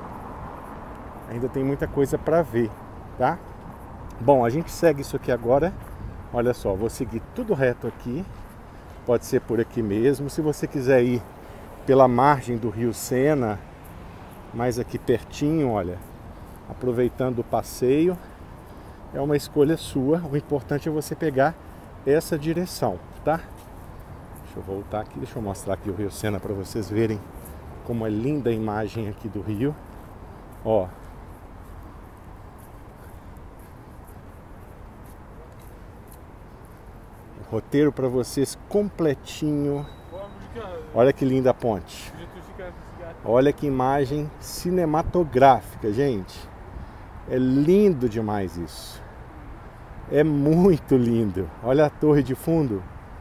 ainda tem muita coisa para ver, tá? Bom, a gente segue isso aqui agora. Olha só, vou seguir tudo reto aqui. Pode ser por aqui mesmo. Se você quiser ir pela margem do Rio Sena, mais aqui pertinho, olha, aproveitando o passeio, é uma escolha sua. O importante é você pegar essa direção, tá? Deixa eu voltar aqui, deixa eu mostrar aqui o Rio Sena para vocês verem como é linda a imagem aqui do rio. Ó, roteiro para vocês completinho. Olha que linda a ponte. Olha que imagem cinematográfica, gente. É lindo demais isso. É muito lindo. Olha a torre de fundo.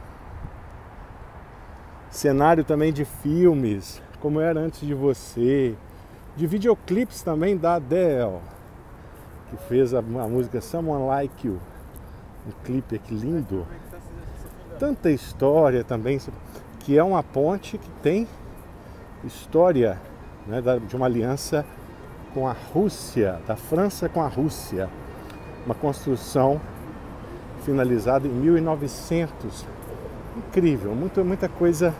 Cenário também de filmes, Como Era Antes de Você. De videoclipes também da Adele, que fez a música Someone Like You. Um clipe aqui lindo. Tanta história também, que é uma ponte que tem história, né, de uma aliança com a Rússia, da França com a Rússia. Uma construção finalizada em 1900. Incrível, muita coisa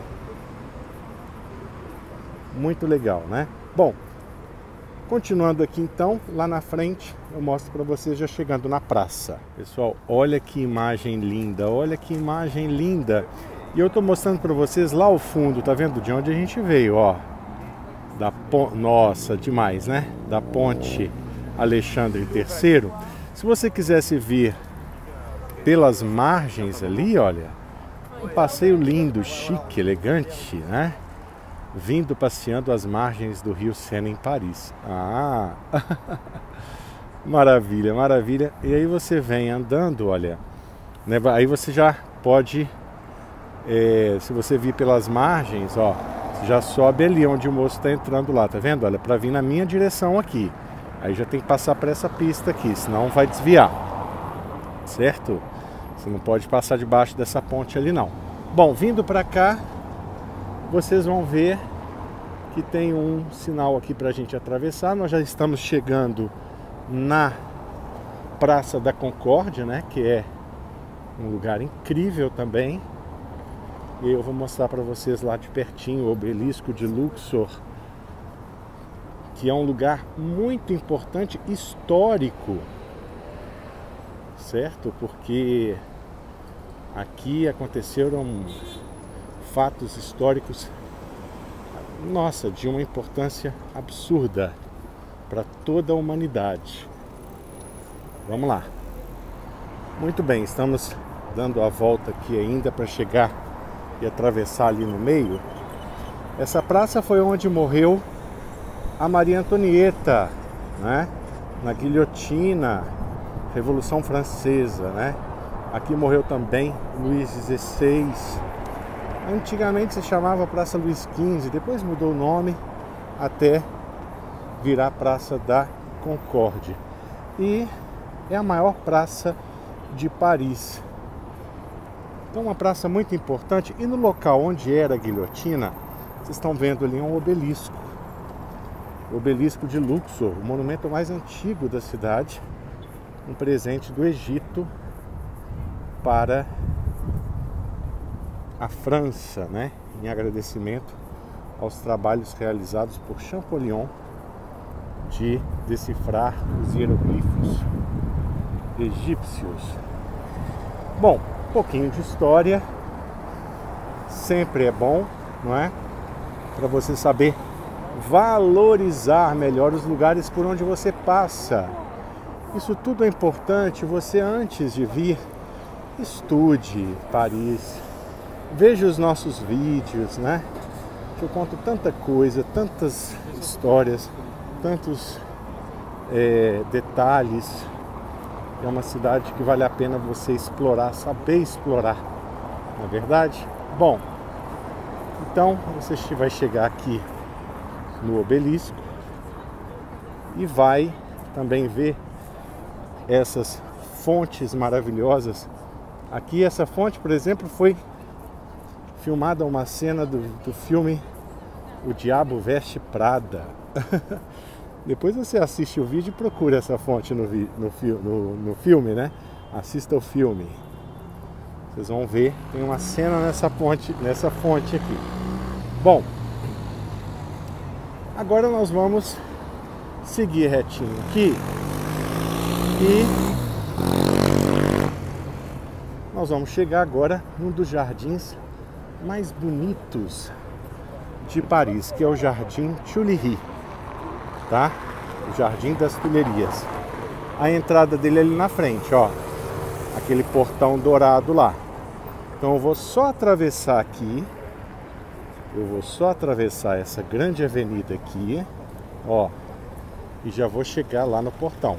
muito legal, né? Bom, continuando aqui então, lá na frente eu mostro para vocês já chegando na praça. Pessoal, olha que imagem linda, olha que imagem linda. E eu tô mostrando para vocês lá ao fundo, tá vendo de onde a gente veio, ó. Nossa, demais, né? Da Ponte Alexandre III. Se você quisesse vir pelas margens ali, olha, um passeio lindo, chique, elegante, né? Vindo passeando às margens do Rio Sena em Paris. Ah, maravilha, maravilha. E aí você vem andando, olha, né? Aí você já pode Se você vir pelas margens, ó, você já sobe ali onde o moço está entrando lá, tá vendo? Olha, para vir na minha direção aqui. Aí já tem que passar por essa pista aqui, senão vai desviar, certo? Você não pode passar debaixo dessa ponte ali não. Bom, vindo para cá, vocês vão ver que tem um sinal aqui para a gente atravessar. Nós já estamos chegando na Praça da Concórdia, né? Que é um lugar incrível também. E eu vou mostrar para vocês lá de pertinho o Obelisco de Luxor, que é um lugar muito importante, histórico, certo? Porque aqui aconteceram fatos históricos, nossa, de uma importância absurda para toda a humanidade. Vamos lá. Muito bem, estamos dando a volta aqui ainda para chegar e atravessar ali no meio. Essa praça foi onde morreu a Maria Antonieta, né? Na guilhotina, Revolução Francesa, né? Aqui morreu também Luís XVI. Antigamente se chamava Praça Luís XV, depois mudou o nome até virar Praça da Concórdia. E é a maior praça de Paris. Então uma praça muito importante. E no local onde era a guilhotina, vocês estão vendo ali um obelisco. O Obelisco de Luxor, o monumento mais antigo da cidade. Um presente do Egito para a França, né? Em agradecimento aos trabalhos realizados por Champollion de decifrar os hieroglifos egípcios. Bom, um pouquinho de história sempre é bom, não é? Para você saber valorizar melhor os lugares por onde você passa. Isso tudo é importante. Você, antes de vir, estude Paris, veja os nossos vídeos, né? Que eu conto tanta coisa, tantas histórias, tantos detalhes. É uma cidade que vale a pena você explorar, saber explorar, não é verdade? Bom, então você vai chegar aqui no obelisco e vai também ver essas fontes maravilhosas. Aqui essa fonte, por exemplo, foi filmada uma cena do filme O Diabo Veste Prada. Depois você assiste o vídeo e procura essa fonte no filme, né? Assista o filme. Vocês vão ver, tem uma cena nessa fonte aqui. Bom, agora nós vamos seguir retinho aqui e nós vamos chegar agora num dos jardins mais bonitos de Paris, que é o Jardim Tuileries, tá? O Jardim das Tuileries. A entrada dele é ali na frente, ó, aquele portão dourado lá. Então eu vou só atravessar aqui. Eu vou só atravessar essa grande avenida aqui, ó, e já vou chegar lá no portão.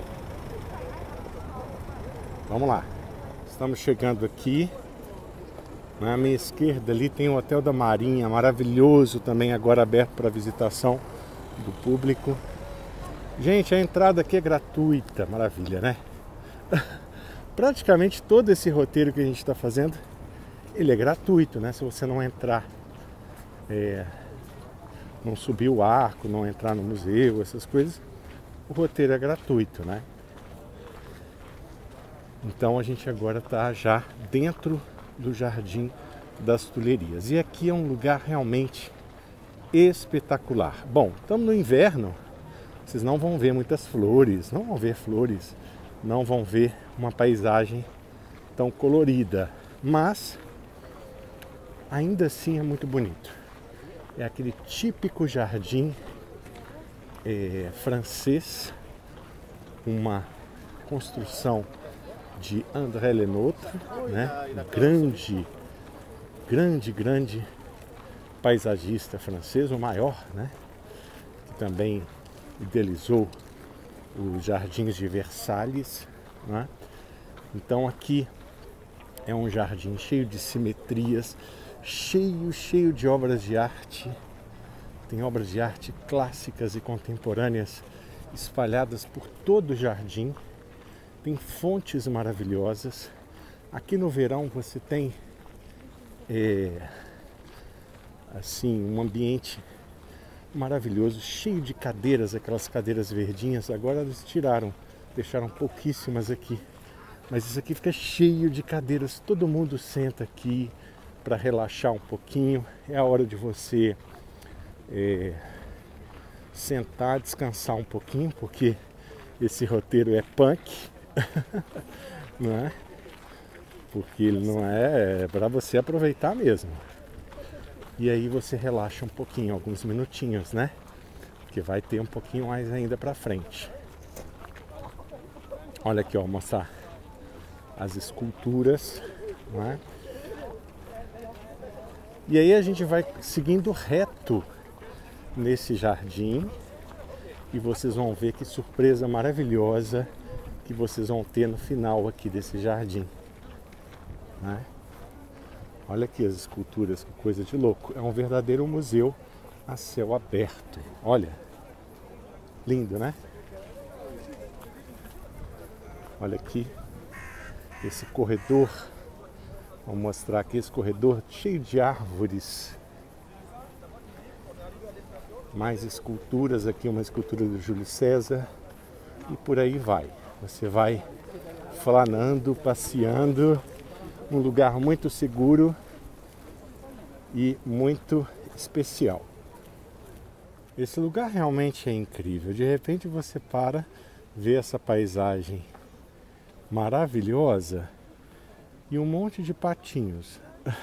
Vamos lá. Estamos chegando aqui. Na minha esquerda ali tem o Hotel da Marinha, maravilhoso também, agora aberto para visitação do público. Gente, a entrada aqui é gratuita, maravilha, né? Praticamente todo esse roteiro que a gente está fazendo, ele é gratuito, né? Se você não entrar, não subir o arco, não entrar no museu, essas coisas, o roteiro é gratuito, né? Então a gente agora está já dentro do Jardim das Tuileries. E aqui é um lugar realmente espetacular. Bom, estamos no inverno, vocês não vão ver muitas flores, não vão ver flores, não vão ver uma paisagem tão colorida, mas ainda assim é muito bonito. É aquele típico jardim francês, uma construção de André Lenôtre, né? Grande paisagista francês, o maior, né? Que também idealizou os Jardins de Versalhes, né? Então aqui é um jardim cheio de simetrias, cheio de obras de arte. Tem obras de arte clássicas e contemporâneas espalhadas por todo o jardim. Tem fontes maravilhosas. Aqui no verão você tem assim, um ambiente maravilhoso, cheio de cadeiras, aquelas cadeiras verdinhas. Agora eles tiraram, deixaram pouquíssimas aqui. Mas isso aqui fica cheio de cadeiras. Todo mundo senta aqui para relaxar um pouquinho. É a hora de você sentar, descansar um pouquinho, porque esse roteiro é punk, não é? Porque ele não é para você aproveitar mesmo. E aí você relaxa um pouquinho, alguns minutinhos, né? Porque vai ter um pouquinho mais ainda para frente. Olha aqui, ó, mostrar as esculturas, não é? E aí a gente vai seguindo reto nesse jardim e vocês vão ver que surpresa maravilhosa que vocês vão ter no final aqui desse jardim, né? Olha aqui as esculturas, que coisa de louco. É um verdadeiro museu a céu aberto. Olha, lindo, né? Olha aqui esse corredor. Vou mostrar aqui esse corredor cheio de árvores. Mais esculturas aqui, uma escultura do Júlio César. E por aí vai. Você vai flanando, passeando. Um lugar muito seguro e muito especial. Esse lugar realmente é incrível. De repente você para, vê essa paisagem maravilhosa e um monte de patinhos.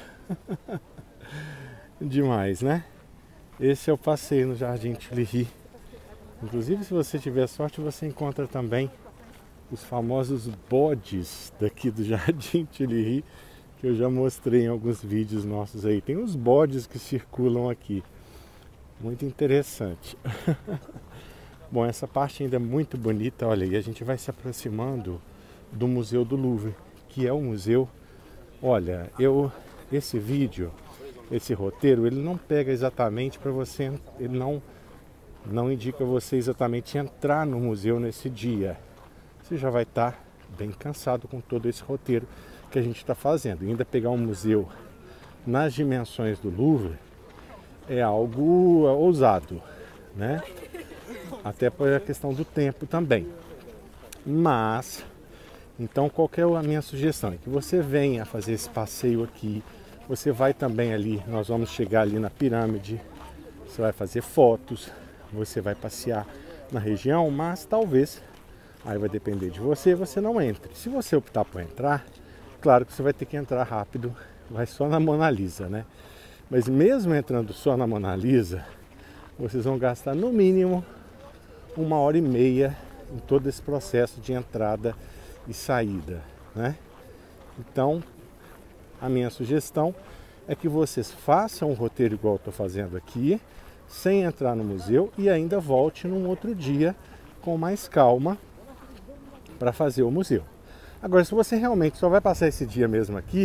Demais, né? Esse é o passeio no Jardim Tuileries. Inclusive, se você tiver sorte, você encontra também os famosos bodes daqui do Jardim Tuileries, que eu já mostrei em alguns vídeos nossos aí. Tem os bodes que circulam aqui. Muito interessante. Bom, essa parte ainda é muito bonita, olha, e a gente vai se aproximando do Museu do Louvre, que é o museu. Olha, esse vídeo, esse roteiro, ele não pega exatamente para você, ele não indica você exatamente entrar no museu nesse dia. Você já vai estar bem cansado com todo esse roteiro que a gente está fazendo. E ainda pegar um museu nas dimensões do Louvre é algo ousado, né? Até por a questão do tempo também. Mas, então, qual que é a minha sugestão? É que você venha fazer esse passeio aqui. Você vai também ali, nós vamos chegar ali na pirâmide. Você vai fazer fotos, você vai passear na região, mas talvez, aí vai depender de você, você não entre. Se você optar por entrar, claro que você vai ter que entrar rápido, vai só na Mona Lisa, né? Mas mesmo entrando só na Mona Lisa, vocês vão gastar no mínimo 1h30 em todo esse processo de entrada e saída, né? Então, a minha sugestão é que vocês façam um roteiro igual eu estou fazendo aqui, sem entrar no museu, e ainda volte num outro dia com mais calma para fazer o museu. Agora, se você realmente só vai passar esse dia mesmo aqui,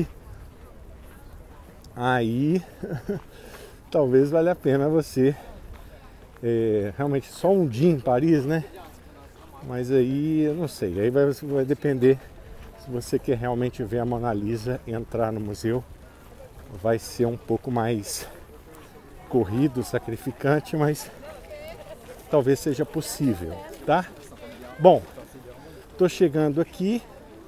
aí talvez valha a pena você realmente só um dia em Paris, né? Mas aí eu não sei, aí vai depender se você quer realmente ver a Mona Lisa e entrar no museu. Vai ser um pouco mais corrido, sacrificante, mas talvez seja possível, tá? Bom, tô chegando aqui,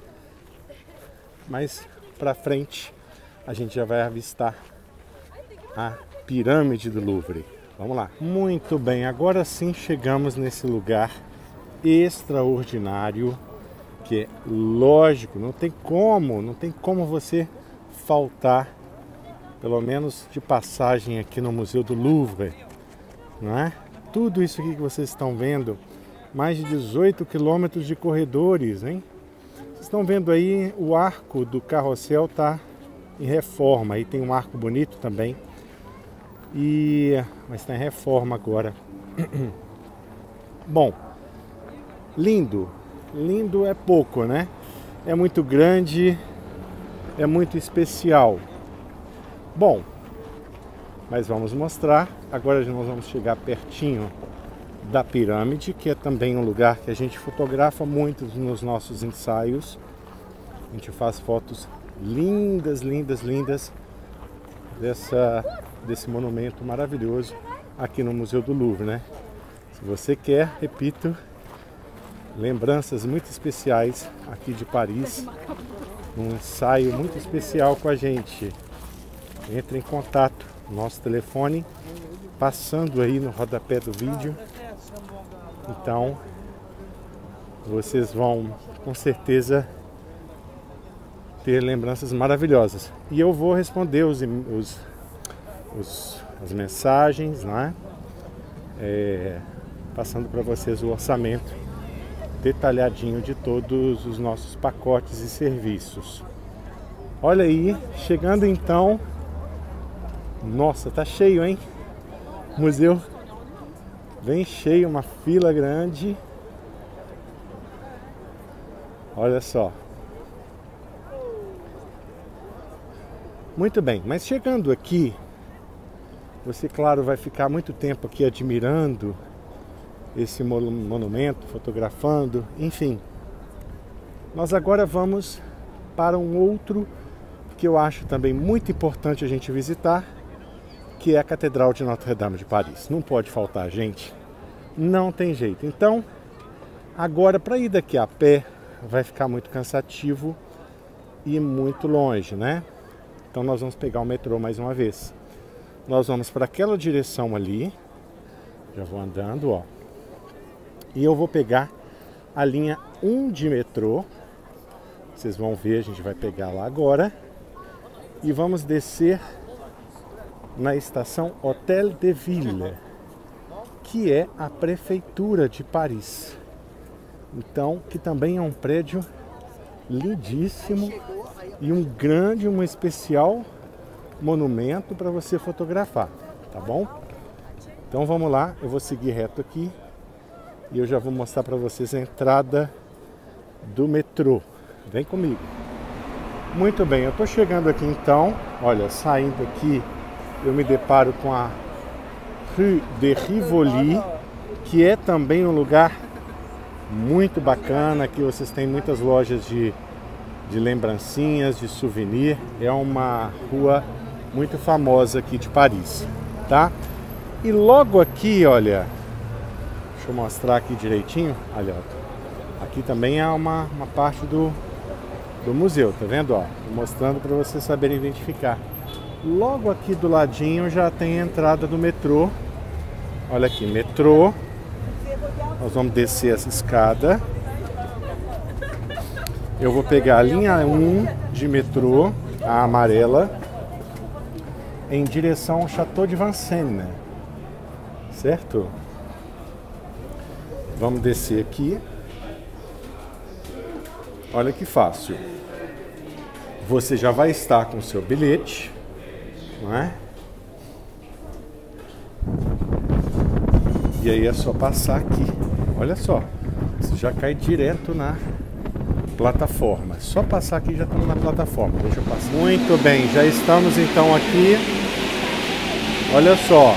mas pra frente a gente já vai avistar a pirâmide do Louvre. Vamos lá. Muito bem, agora sim chegamos nesse lugar extraordinário, que é lógico, não tem como você faltar, pelo menos de passagem aqui no Museu do Louvre, não é? Tudo isso aqui que vocês estão vendo, mais de 18 quilômetros de corredores, hein? Vocês estão vendo aí, o arco do carrossel está em reforma, aí tem um arco bonito também, mas está em reforma agora. Bom, lindo é pouco, né? É muito grande, é muito especial. Bom, mas vamos mostrar. Agora nós vamos chegar pertinho da pirâmide, que é também um lugar que a gente fotografa muito nos nossos ensaios. A gente faz fotos lindas, lindas, lindas desse monumento maravilhoso aqui no Museu do Louvre, né? Se você quer, repito, lembranças muito especiais aqui de Paris, um ensaio muito especial com a gente, entre em contato, nosso telefone passando aí no rodapé do vídeo. Então vocês vão com certeza ter lembranças maravilhosas. E eu vou responder as mensagens, né? Passando para vocês o orçamento detalhadinho de todos os nossos pacotes e serviços. Olha aí, chegando então. Nossa, tá cheio, hein? Museu bem cheio, uma fila grande. Olha só. Muito bem, mas chegando aqui, você, claro, vai ficar muito tempo aqui admirando esse monumento, fotografando, enfim. Nós agora vamos para um outro que eu acho também muito importante a gente visitar, que é a Catedral de Notre-Dame de Paris. Não pode faltar, gente. Não tem jeito. Então, agora para ir daqui a pé vai ficar muito cansativo e muito longe, né? Então nós vamos pegar o metrô mais uma vez. Nós vamos para aquela direção ali. Já vou andando, ó. E eu vou pegar a linha 1 de metrô. Vocês vão ver, a gente vai pegar lá agora. E vamos descer na estação Hôtel de Ville, que é a prefeitura de Paris. Então, que também é um prédio lindíssimo e um especial monumento para você fotografar, tá bom? Então vamos lá, eu vou seguir reto aqui e eu já vou mostrar para vocês a entrada do metrô. Vem comigo. Muito bem, eu estou chegando aqui então. Olha, saindo aqui eu me deparo com a Rue de Rivoli, que é também um lugar muito bacana. Aqui vocês têm muitas lojas de lembrancinhas, de souvenir. É uma rua muito famosa aqui de Paris, tá? E logo aqui, olha, deixa eu mostrar aqui direitinho. Olha, aqui também é uma parte do museu, tá vendo? Ó, tô mostrando para vocês saberem identificar. Logo aqui do ladinho já tem a entrada do metrô. Olha aqui, metrô. Nós vamos descer essa escada. Eu vou pegar a linha 1 de metrô, a amarela, em direção ao Château de Vincennes, certo? Vamos descer aqui. Olha que fácil. Você já vai estar com o seu bilhete, não é? E aí é só passar aqui. Olha só, você já cai direto na plataforma. Só passar aqui já estamos na plataforma. Deixa eu passar. Muito bem, já estamos então aqui. Olha só.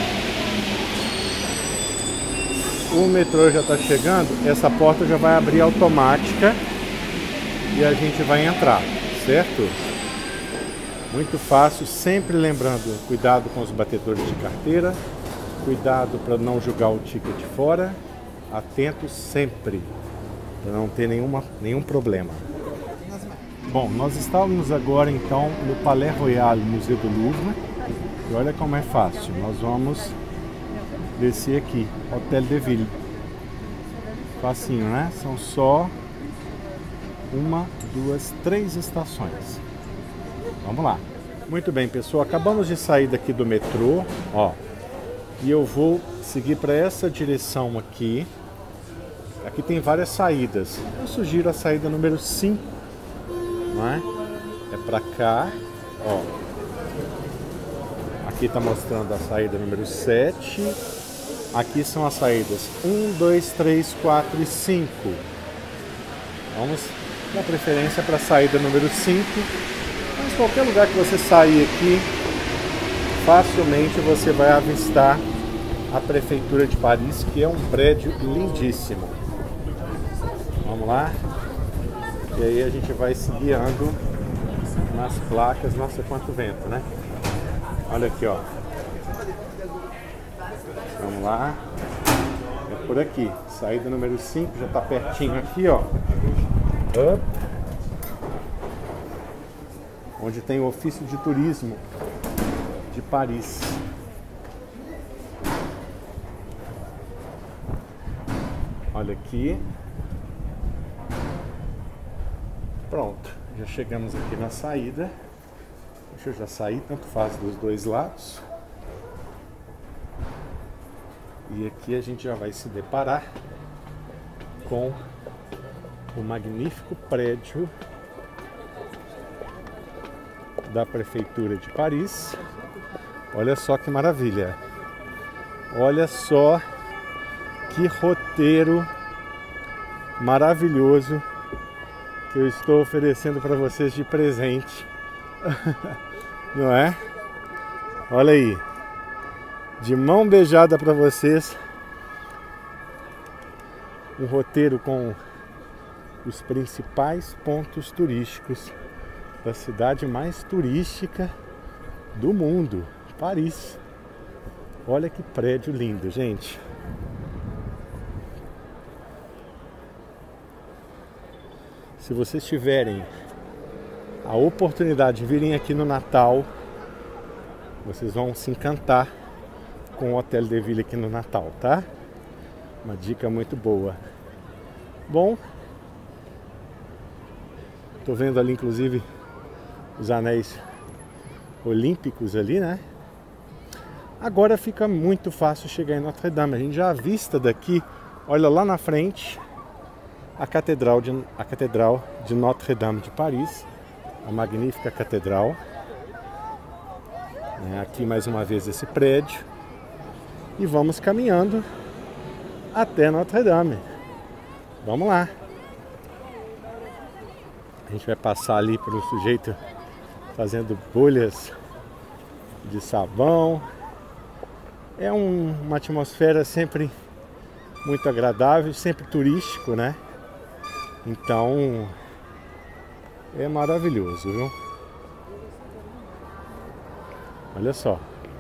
O metrô já está chegando. Essa porta já vai abrir automática e a gente vai entrar, certo? Muito fácil, sempre lembrando, cuidado com os batedores de carteira, cuidado para não jogar o ticket fora, atento sempre, para não ter nenhum problema. Bom, nós estamos agora então no Palais Royal, Museu do Louvre, e olha como é fácil, nós vamos descer aqui, Hôtel de Ville. Facinho, né? São só 1, 2, 3 estações. Vamos lá. Muito bem, pessoal, acabamos de sair daqui do metrô, ó, e eu vou seguir para essa direção aqui. Aqui tem várias saídas. Eu sugiro a saída número 5, não é? É para cá, ó. Aqui está mostrando a saída número 7. Aqui são as saídas 1, 2, 3, 4 e 5. Vamos dar preferência para a saída número 5. Mas qualquer lugar que você sair aqui, facilmente você vai avistar a Prefeitura de Paris, que é um prédio lindíssimo. Vamos lá? E aí a gente vai se guiando nas placas. Nossa, quanto vento, né? Olha aqui, ó. Vamos lá. É por aqui. Saída número 5, já tá pertinho aqui, ó. Onde tem o ofício de turismo de Paris. Olha aqui. Pronto, já chegamos aqui na saída. Deixa eu já sair, tanto faz dos dois lados. E aqui a gente já vai se deparar com o magnífico prédio da Prefeitura de Paris. Olha só que maravilha. Olha só que roteiro maravilhoso que eu estou oferecendo para vocês de presente. Não é? Olha aí. De mão beijada para vocês. Um roteiro com os principais pontos turísticos da cidade mais turística do mundo, Paris. Olha que prédio lindo, gente. Se vocês tiverem a oportunidade de virem aqui no Natal, vocês vão se encantar com o Hotel de Ville aqui no Natal, tá? Uma dica muito boa. Bom, tô vendo ali inclusive os anéis olímpicos ali, né? Agora fica muito fácil chegar em Notre Dame. A gente já avista daqui, olha lá na frente, a Catedral de Notre Dame de Paris, a magnífica catedral. Aqui mais uma vez esse prédio. E vamos caminhando até Notre Dame. Vamos lá. A gente vai passar ali por um sujeito fazendo bolhas de sabão. É uma atmosfera sempre muito agradável, sempre turístico, né? Então é maravilhoso, viu? Olha só.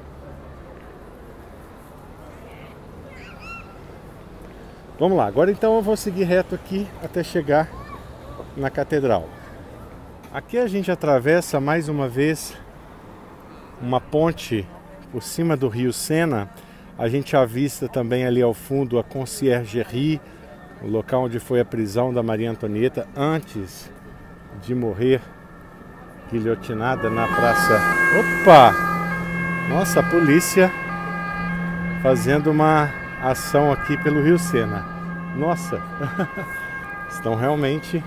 Vamos lá, agora então eu vou seguir reto aqui até chegar na catedral. Aqui a gente atravessa mais uma vez uma ponte por cima do rio Sena. A gente avista também ali ao fundo a Conciergerie, o local onde foi a prisão da Maria Antonieta antes de morrer guilhotinada na praça. Opa! Nossa, a polícia fazendo uma ação aqui pelo rio Sena. Nossa! Estão realmente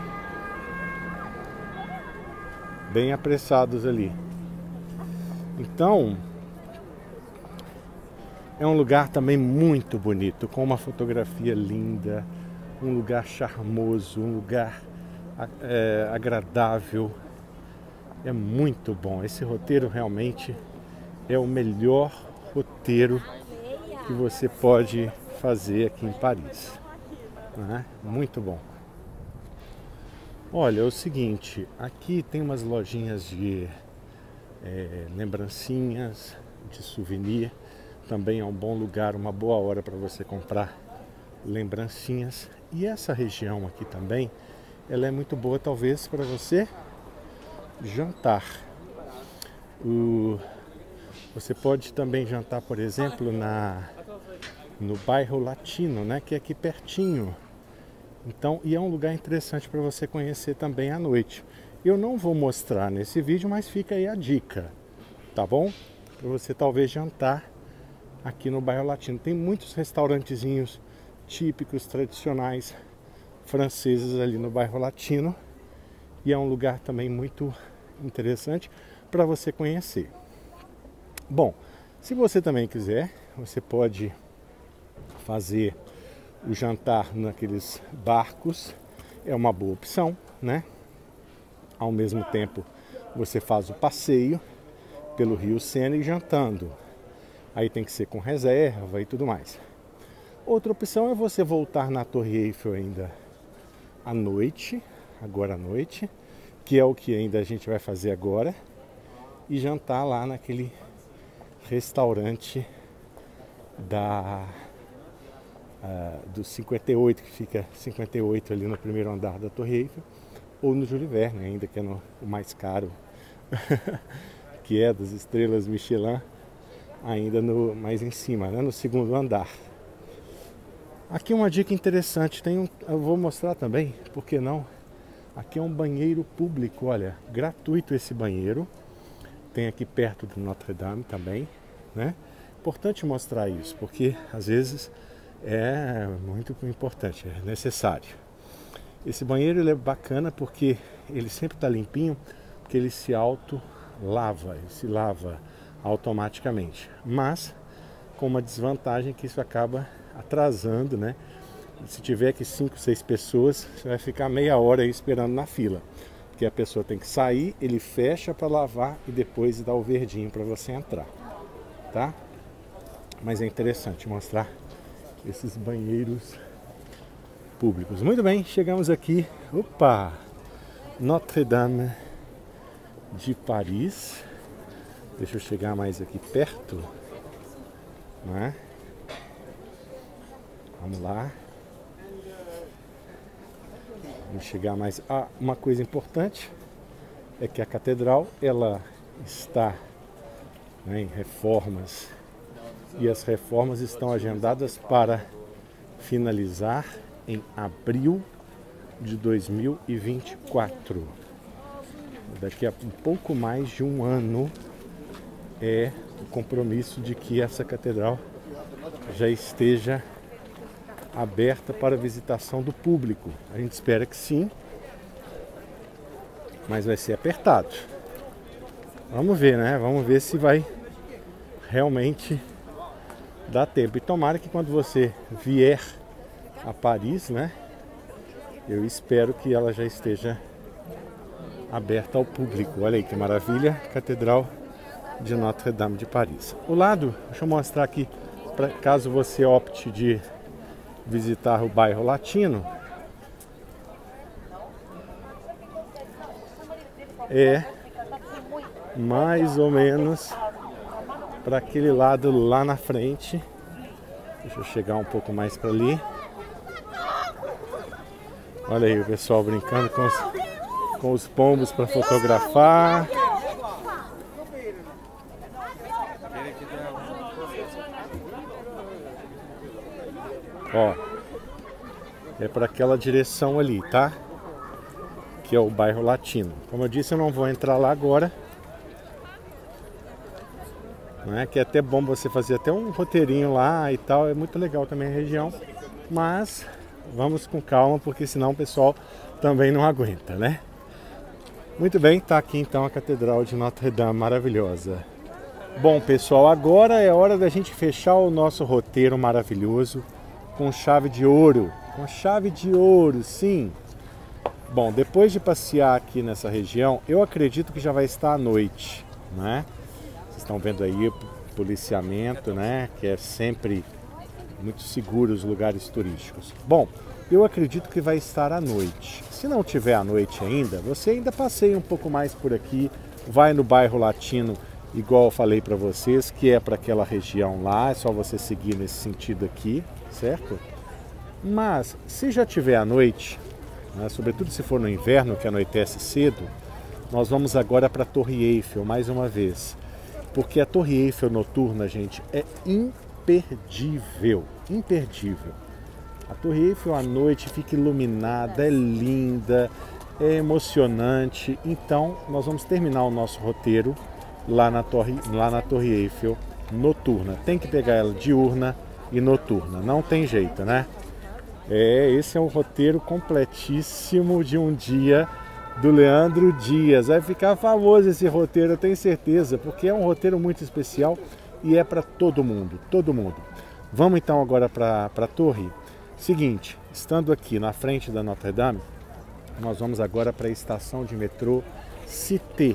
bem apressados ali. Então, é um lugar também muito bonito, com uma fotografia linda, um lugar charmoso, um lugar agradável. É muito bom. Esse roteiro realmente é o melhor roteiro que você pode fazer aqui em Paris. Né? Muito bom. Olha, é o seguinte, aqui tem umas lojinhas de lembrancinhas, de souvenir. Também é um bom lugar, uma boa hora para você comprar lembrancinhas. E essa região aqui também, ela é muito boa talvez para você jantar. Você pode também jantar, por exemplo, no bairro Latino, né, que é aqui pertinho. Então, e é um lugar interessante para você conhecer também à noite. Eu não vou mostrar nesse vídeo, mas fica aí a dica, tá bom? Para você talvez jantar aqui no bairro Latino. Tem muitos restaurantezinhos típicos, tradicionais, franceses ali no bairro Latino. E é um lugar também muito interessante para você conhecer. Bom, se você também quiser, você pode fazer o jantar naqueles barcos. É uma boa opção, né? Ao mesmo tempo você faz o passeio pelo Rio Sena e jantando. Aí tem que ser com reserva e tudo mais. Outra opção é você voltar na Torre Eiffel ainda à noite, agora à noite, que é o que ainda a gente vai fazer agora, e jantar lá naquele restaurante do 58, que fica 58 ali no primeiro andar da Torre Eiffel, ou no Júlio Verne ainda, que é o mais caro, que é das estrelas Michelin, ainda mais em cima, né, no segundo andar. Aqui uma dica interessante, eu vou mostrar também, por que não? Aqui é um banheiro público, olha, gratuito esse banheiro. Tem aqui perto do Notre Dame também, né? Importante mostrar isso, porque às vezes é muito importante, é necessário. Esse banheiro ele é bacana porque ele sempre está limpinho, porque ele se auto-lava, ele se lava automaticamente. Mas com uma desvantagem que isso acaba atrasando, né? Se tiver aqui 5, 6 pessoas, você vai ficar meia hora aí esperando na fila. Porque a pessoa tem que sair, ele fecha para lavar e depois dá o verdinho para você entrar, tá? Mas é interessante mostrar esses banheiros públicos. Muito bem, chegamos aqui. Opa! Notre Dame de Paris. Deixa eu chegar mais aqui perto, né? Vamos lá. Vamos chegar mais. Uma coisa importante é que a catedral ela está, né, em reformas, e as reformas estão agendadas para finalizar em abril de 2024. Daqui a um pouco mais de um ano é o compromisso de que essa catedral já esteja aberta para visitação do público. A gente espera que sim, mas vai ser apertado. Vamos ver, né? Vamos ver se vai realmente dar tempo. E tomara que quando você vier a Paris, né? Eu espero que ela já esteja aberta ao público. Olha aí que maravilha, Catedral de Notre Dame de Paris. O lado, deixa eu mostrar aqui, caso você opte de visitar o bairro Latino, é mais ou menos para aquele lado lá na frente. Deixa eu chegar um pouco mais para ali. Olha aí o pessoal brincando com os pombos para fotografar. Ó, é para aquela direção ali, tá? Que é o bairro Latino. Como eu disse, eu não vou entrar lá agora, né? Que é até bom você fazer até um roteirinho lá e tal. É muito legal também a região. Mas vamos com calma, porque senão o pessoal também não aguenta, né? Muito bem, tá aqui então a Catedral de Notre Dame, maravilhosa. Bom, pessoal, agora é hora da gente fechar o nosso roteiro maravilhoso com chave de ouro. Com chave de ouro, sim. Bom, depois de passear aqui nessa região, eu acredito que já vai estar à noite, né? Vocês estão vendo aí o policiamento, né? Que é sempre muito seguro os lugares turísticos. Bom, eu acredito que vai estar à noite. Se não tiver à noite ainda, você ainda passeia um pouco mais por aqui, vai no bairro Latino, igual eu falei para vocês, que é para aquela região lá, é só você seguir nesse sentido aqui, certo? Mas se já tiver à noite, né, sobretudo se for no inverno que anoitece cedo, nós vamos agora para a Torre Eiffel mais uma vez, porque a Torre Eiffel noturna, gente, é imperdível, imperdível. A Torre Eiffel à noite fica iluminada, é linda, é emocionante. Então nós vamos terminar o nosso roteiro lá na Torre Eiffel noturna. Tem que pegar ela diurna e noturna, não tem jeito, né? Esse é um roteiro completíssimo de um dia do Leandro Dias. Vai ficar famoso esse roteiro, eu tenho certeza, porque é um roteiro muito especial e é para todo mundo, todo mundo. Vamos então agora para a torre. Seguinte, estando aqui na frente da Notre Dame, nós vamos agora para a estação de metrô Cité.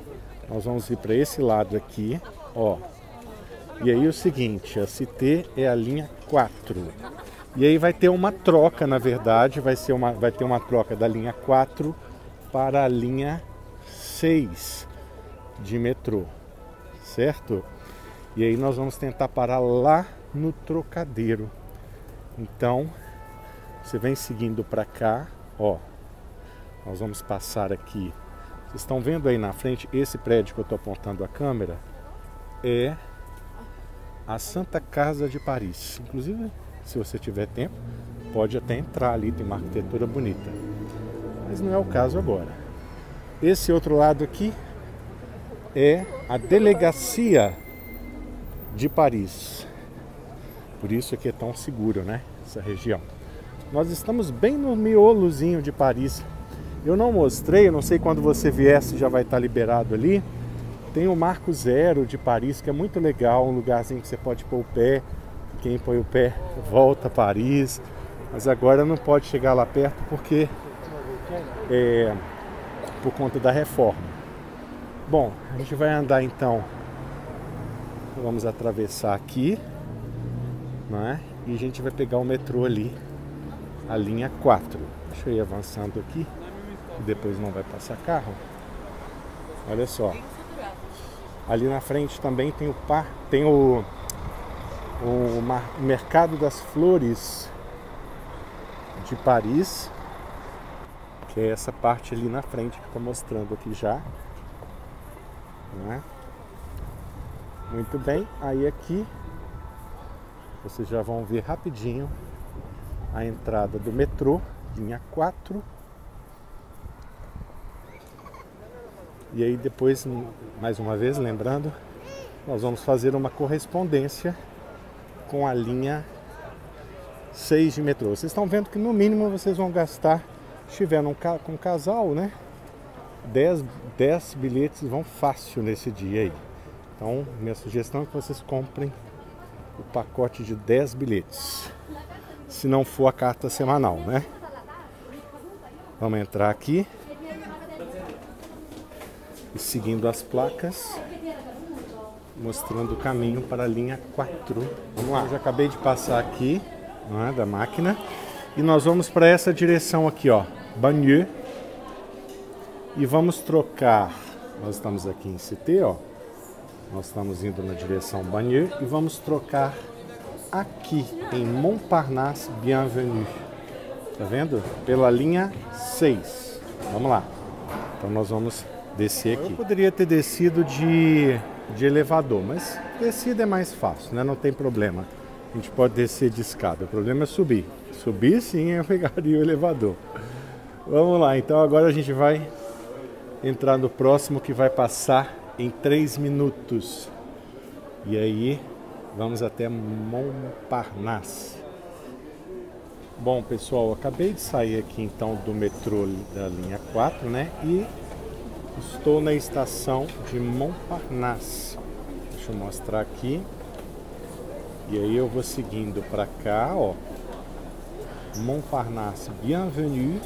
Nós vamos ir para esse lado aqui, ó. E aí o seguinte, a Cité é a linha 4. E aí vai ter uma troca, na verdade, vai ter uma troca da linha 4 para a linha 6 de metrô, certo? E aí nós vamos tentar parar lá no Trocadeiro. Então, você vem seguindo para cá, ó. Nós vamos passar aqui. Vocês estão vendo aí na frente, esse prédio que eu estou apontando a câmera é a Santa Casa de Paris. Inclusive, se você tiver tempo, pode até entrar ali, tem uma arquitetura bonita. Mas não é o caso agora. Esse outro lado aqui é a Delegacia de Paris. Por isso aqui é tão seguro, né? Essa região. Nós estamos bem no miolozinho de Paris. Eu não mostrei, eu não sei quando você vier se já vai estar liberado ali. Tem o Marco Zero de Paris, que é muito legal, um lugarzinho que você pode pôr o pé. Quem põe o pé volta a Paris. Mas agora não pode chegar lá perto porque por conta da reforma. Bom, a gente vai andar então. Vamos atravessar aqui, né? E a gente vai pegar o metrô ali, a linha 4. Deixa eu ir avançando aqui, que depois não vai passar carro. Olha só. Ali na frente também tem o Mercado das Flores de Paris, que é essa parte ali na frente que estou mostrando aqui já, né? Muito bem, aí aqui vocês já vão ver rapidinho a entrada do metrô, linha 4. E aí depois, mais uma vez, lembrando, nós vamos fazer uma correspondência com a linha 6 de metrô. Vocês estão vendo que no mínimo vocês vão gastar, se estiver com um casal, né? 10 bilhetes vão fácil nesse dia aí. Então, minha sugestão é que vocês comprem o pacote de 10 bilhetes. Se não for a carta semanal, né? Vamos entrar aqui. E seguindo as placas, mostrando o caminho para a linha 4. Vamos lá, eu já acabei de passar aqui, não é, da máquina. E nós vamos para essa direção aqui, ó, Bagneux. E vamos trocar, nós estamos aqui em Cité, ó. Nós estamos indo na direção Bagneux e vamos trocar aqui em Montparnasse Bienvenue. Tá vendo? Pela linha 6. Vamos lá. Então nós vamos descer aqui. Eu poderia ter descido de elevador, mas descida é mais fácil, né? Não tem problema. A gente pode descer de escada. O problema é subir. Subir sim, eu pegaria o elevador. Vamos lá, então agora a gente vai entrar no próximo que vai passar em 3 minutos. E aí vamos até Montparnasse. Bom, pessoal, acabei de sair aqui então do metrô da linha 4, né? E estou na estação de Montparnasse. Deixa eu mostrar aqui. E aí eu vou seguindo para cá, ó. Montparnasse Bienvenue.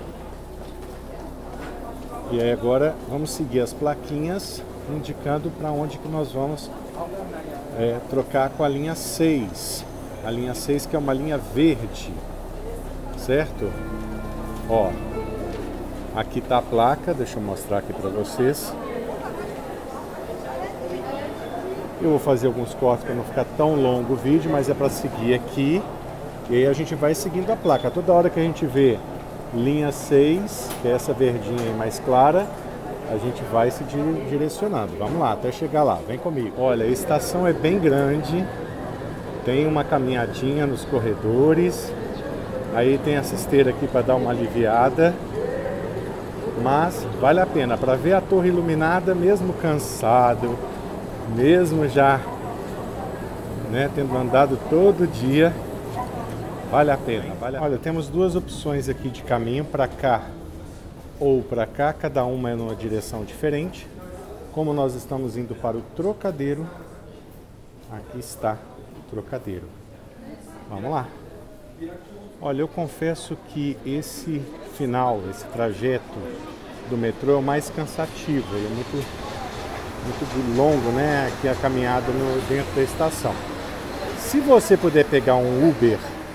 E aí agora vamos seguir as plaquinhas indicando para onde que nós vamos trocar com a linha 6. A linha 6 que é uma linha verde, certo? Ó, aqui está a placa, deixa eu mostrar aqui para vocês. Eu vou fazer alguns cortes para não ficar tão longo o vídeo, mas é para seguir aqui. E aí a gente vai seguindo a placa. Toda hora que a gente vê linha 6, que é essa verdinha aí mais clara, a gente vai se direcionando. Vamos lá, até chegar lá. Vem comigo. Olha, a estação é bem grande. Tem uma caminhadinha nos corredores. Aí tem essa esteira aqui para dar uma aliviada. Mas vale a pena. Para ver a torre iluminada, mesmo cansado, mesmo já, né, tendo andado todo dia, vale a pena. Olha, temos duas opções aqui de caminho, para cá ou para cá, cada uma é numa direção diferente. Como nós estamos indo para o Trocadeiro, aqui está o Trocadeiro. Vamos lá. Olha, eu confesso que esse final, esse trajeto do metrô é o mais cansativo. Ele é muito muito longo, né? Aqui a caminhada dentro da estação. Se você puder pegar um Uber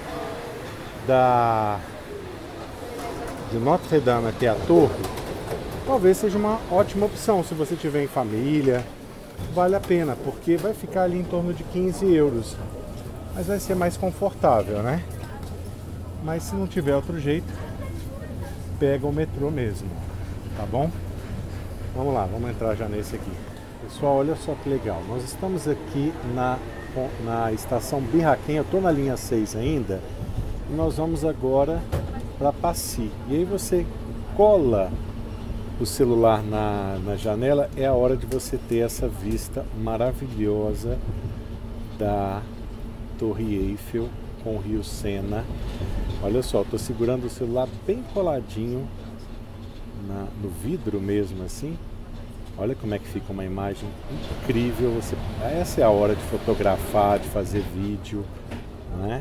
de Notre Dame até a torre, talvez seja uma ótima opção. Se você tiver em família, vale a pena, porque vai ficar ali em torno de 15 euros. Mas vai ser mais confortável, né? Mas se não tiver outro jeito, pega o metrô mesmo, tá bom? Vamos lá, vamos entrar já nesse aqui. Pessoal, olha só que legal. Nós estamos aqui na estação Birraquém. Eu estou na linha 6 ainda. E nós vamos agora para Passy. E aí você cola o celular na janela. É a hora de você ter essa vista maravilhosa da Torre Eiffel com o Rio Sena. Olha só, estou segurando o celular bem coladinho no vidro mesmo assim. Olha como é que fica uma imagem incrível. Essa é a hora de fotografar, de fazer vídeo, né?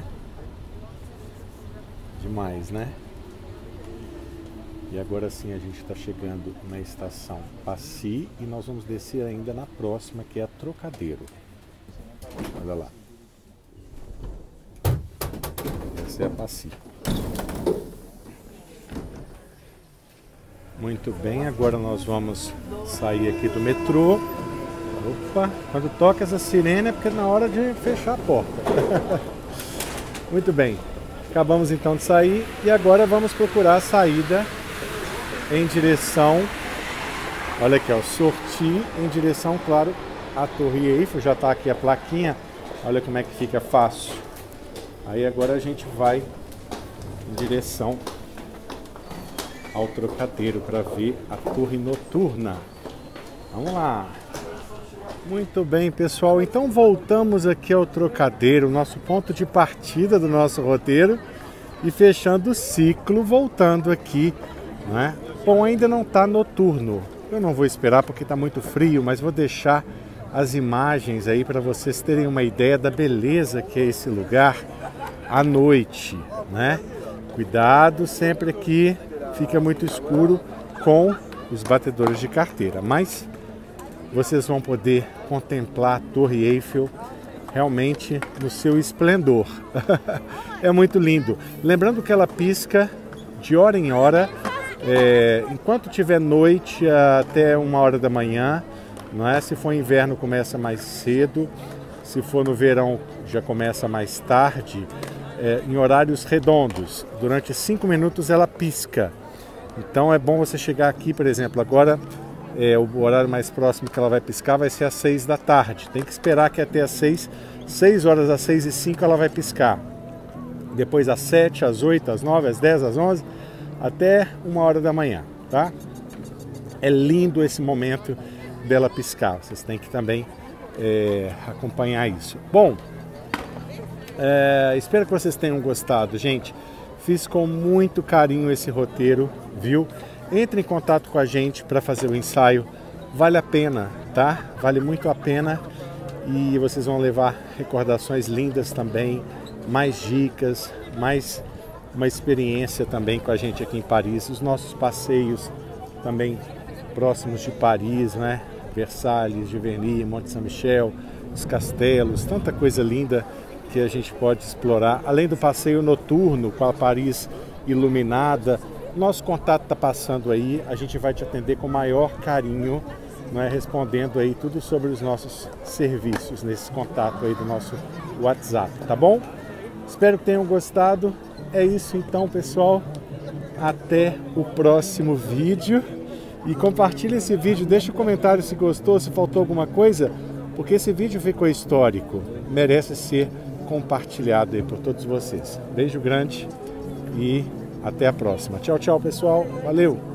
Demais, né? E agora sim a gente está chegando na estação Passy e nós vamos descer ainda na próxima, que é a Trocadeiro. Olha lá. Essa é a Passy. Muito bem, agora nós vamos sair aqui do metrô. Opa, quando toca essa sirene é porque é na hora de fechar a porta. Muito bem, acabamos então de sair e agora vamos procurar a saída em direção, olha aqui, ó, Sortie, em direção, claro, à Torre Eiffel. Já está aqui a plaquinha, olha como é que fica fácil. Aí agora a gente vai em direção ao Trocadeiro para ver a torre noturna. Vamos lá. Muito bem, pessoal, então voltamos aqui ao Trocadeiro, nosso ponto de partida do nosso roteiro, e fechando o ciclo, voltando aqui, né? Bom, ainda não está noturno, eu não vou esperar porque está muito frio, mas vou deixar as imagens aí para vocês terem uma ideia da beleza que é esse lugar à noite, né? Cuidado sempre que fica muito escuro com os batedores de carteira, mas vocês vão poder contemplar a Torre Eiffel realmente no seu esplendor. É muito lindo. Lembrando que ela pisca de hora em hora, enquanto tiver noite até 1h da manhã, não é? Se for inverno começa mais cedo, se for no verão já começa mais tarde, em horários redondos. Durante 5 minutos ela pisca. Então é bom você chegar aqui, por exemplo, agora o horário mais próximo que ela vai piscar vai ser às 6 da tarde. Tem que esperar que até às 6 horas, às 6h05 ela vai piscar. Depois às 7, às 8, às 9, às 10, às 11, até 1h da manhã, tá? É lindo esse momento dela piscar. Vocês têm que também acompanhar isso. Bom, espero que vocês tenham gostado, gente. Fiz com muito carinho esse roteiro, viu? Entre em contato com a gente para fazer o ensaio. Vale a pena, tá? Vale muito a pena. E vocês vão levar recordações lindas também, mais dicas, mais uma experiência também com a gente aqui em Paris. Os nossos passeios também próximos de Paris, né? Versalhes, Giverny, Monte Saint-Michel, os castelos, tanta coisa linda que a gente pode explorar, além do passeio noturno com a Paris iluminada. Nosso contato está passando aí, a gente vai te atender com o maior carinho, não é? Respondendo aí tudo sobre os nossos serviços nesse contato aí do nosso WhatsApp, tá bom? Espero que tenham gostado. É isso então, pessoal. Até o próximo vídeo. E compartilhe esse vídeo, deixa um comentário se gostou, se faltou alguma coisa, porque esse vídeo ficou histórico, merece ser compartilhado aí por todos vocês. Beijo grande e até a próxima. Tchau, tchau, pessoal. Valeu!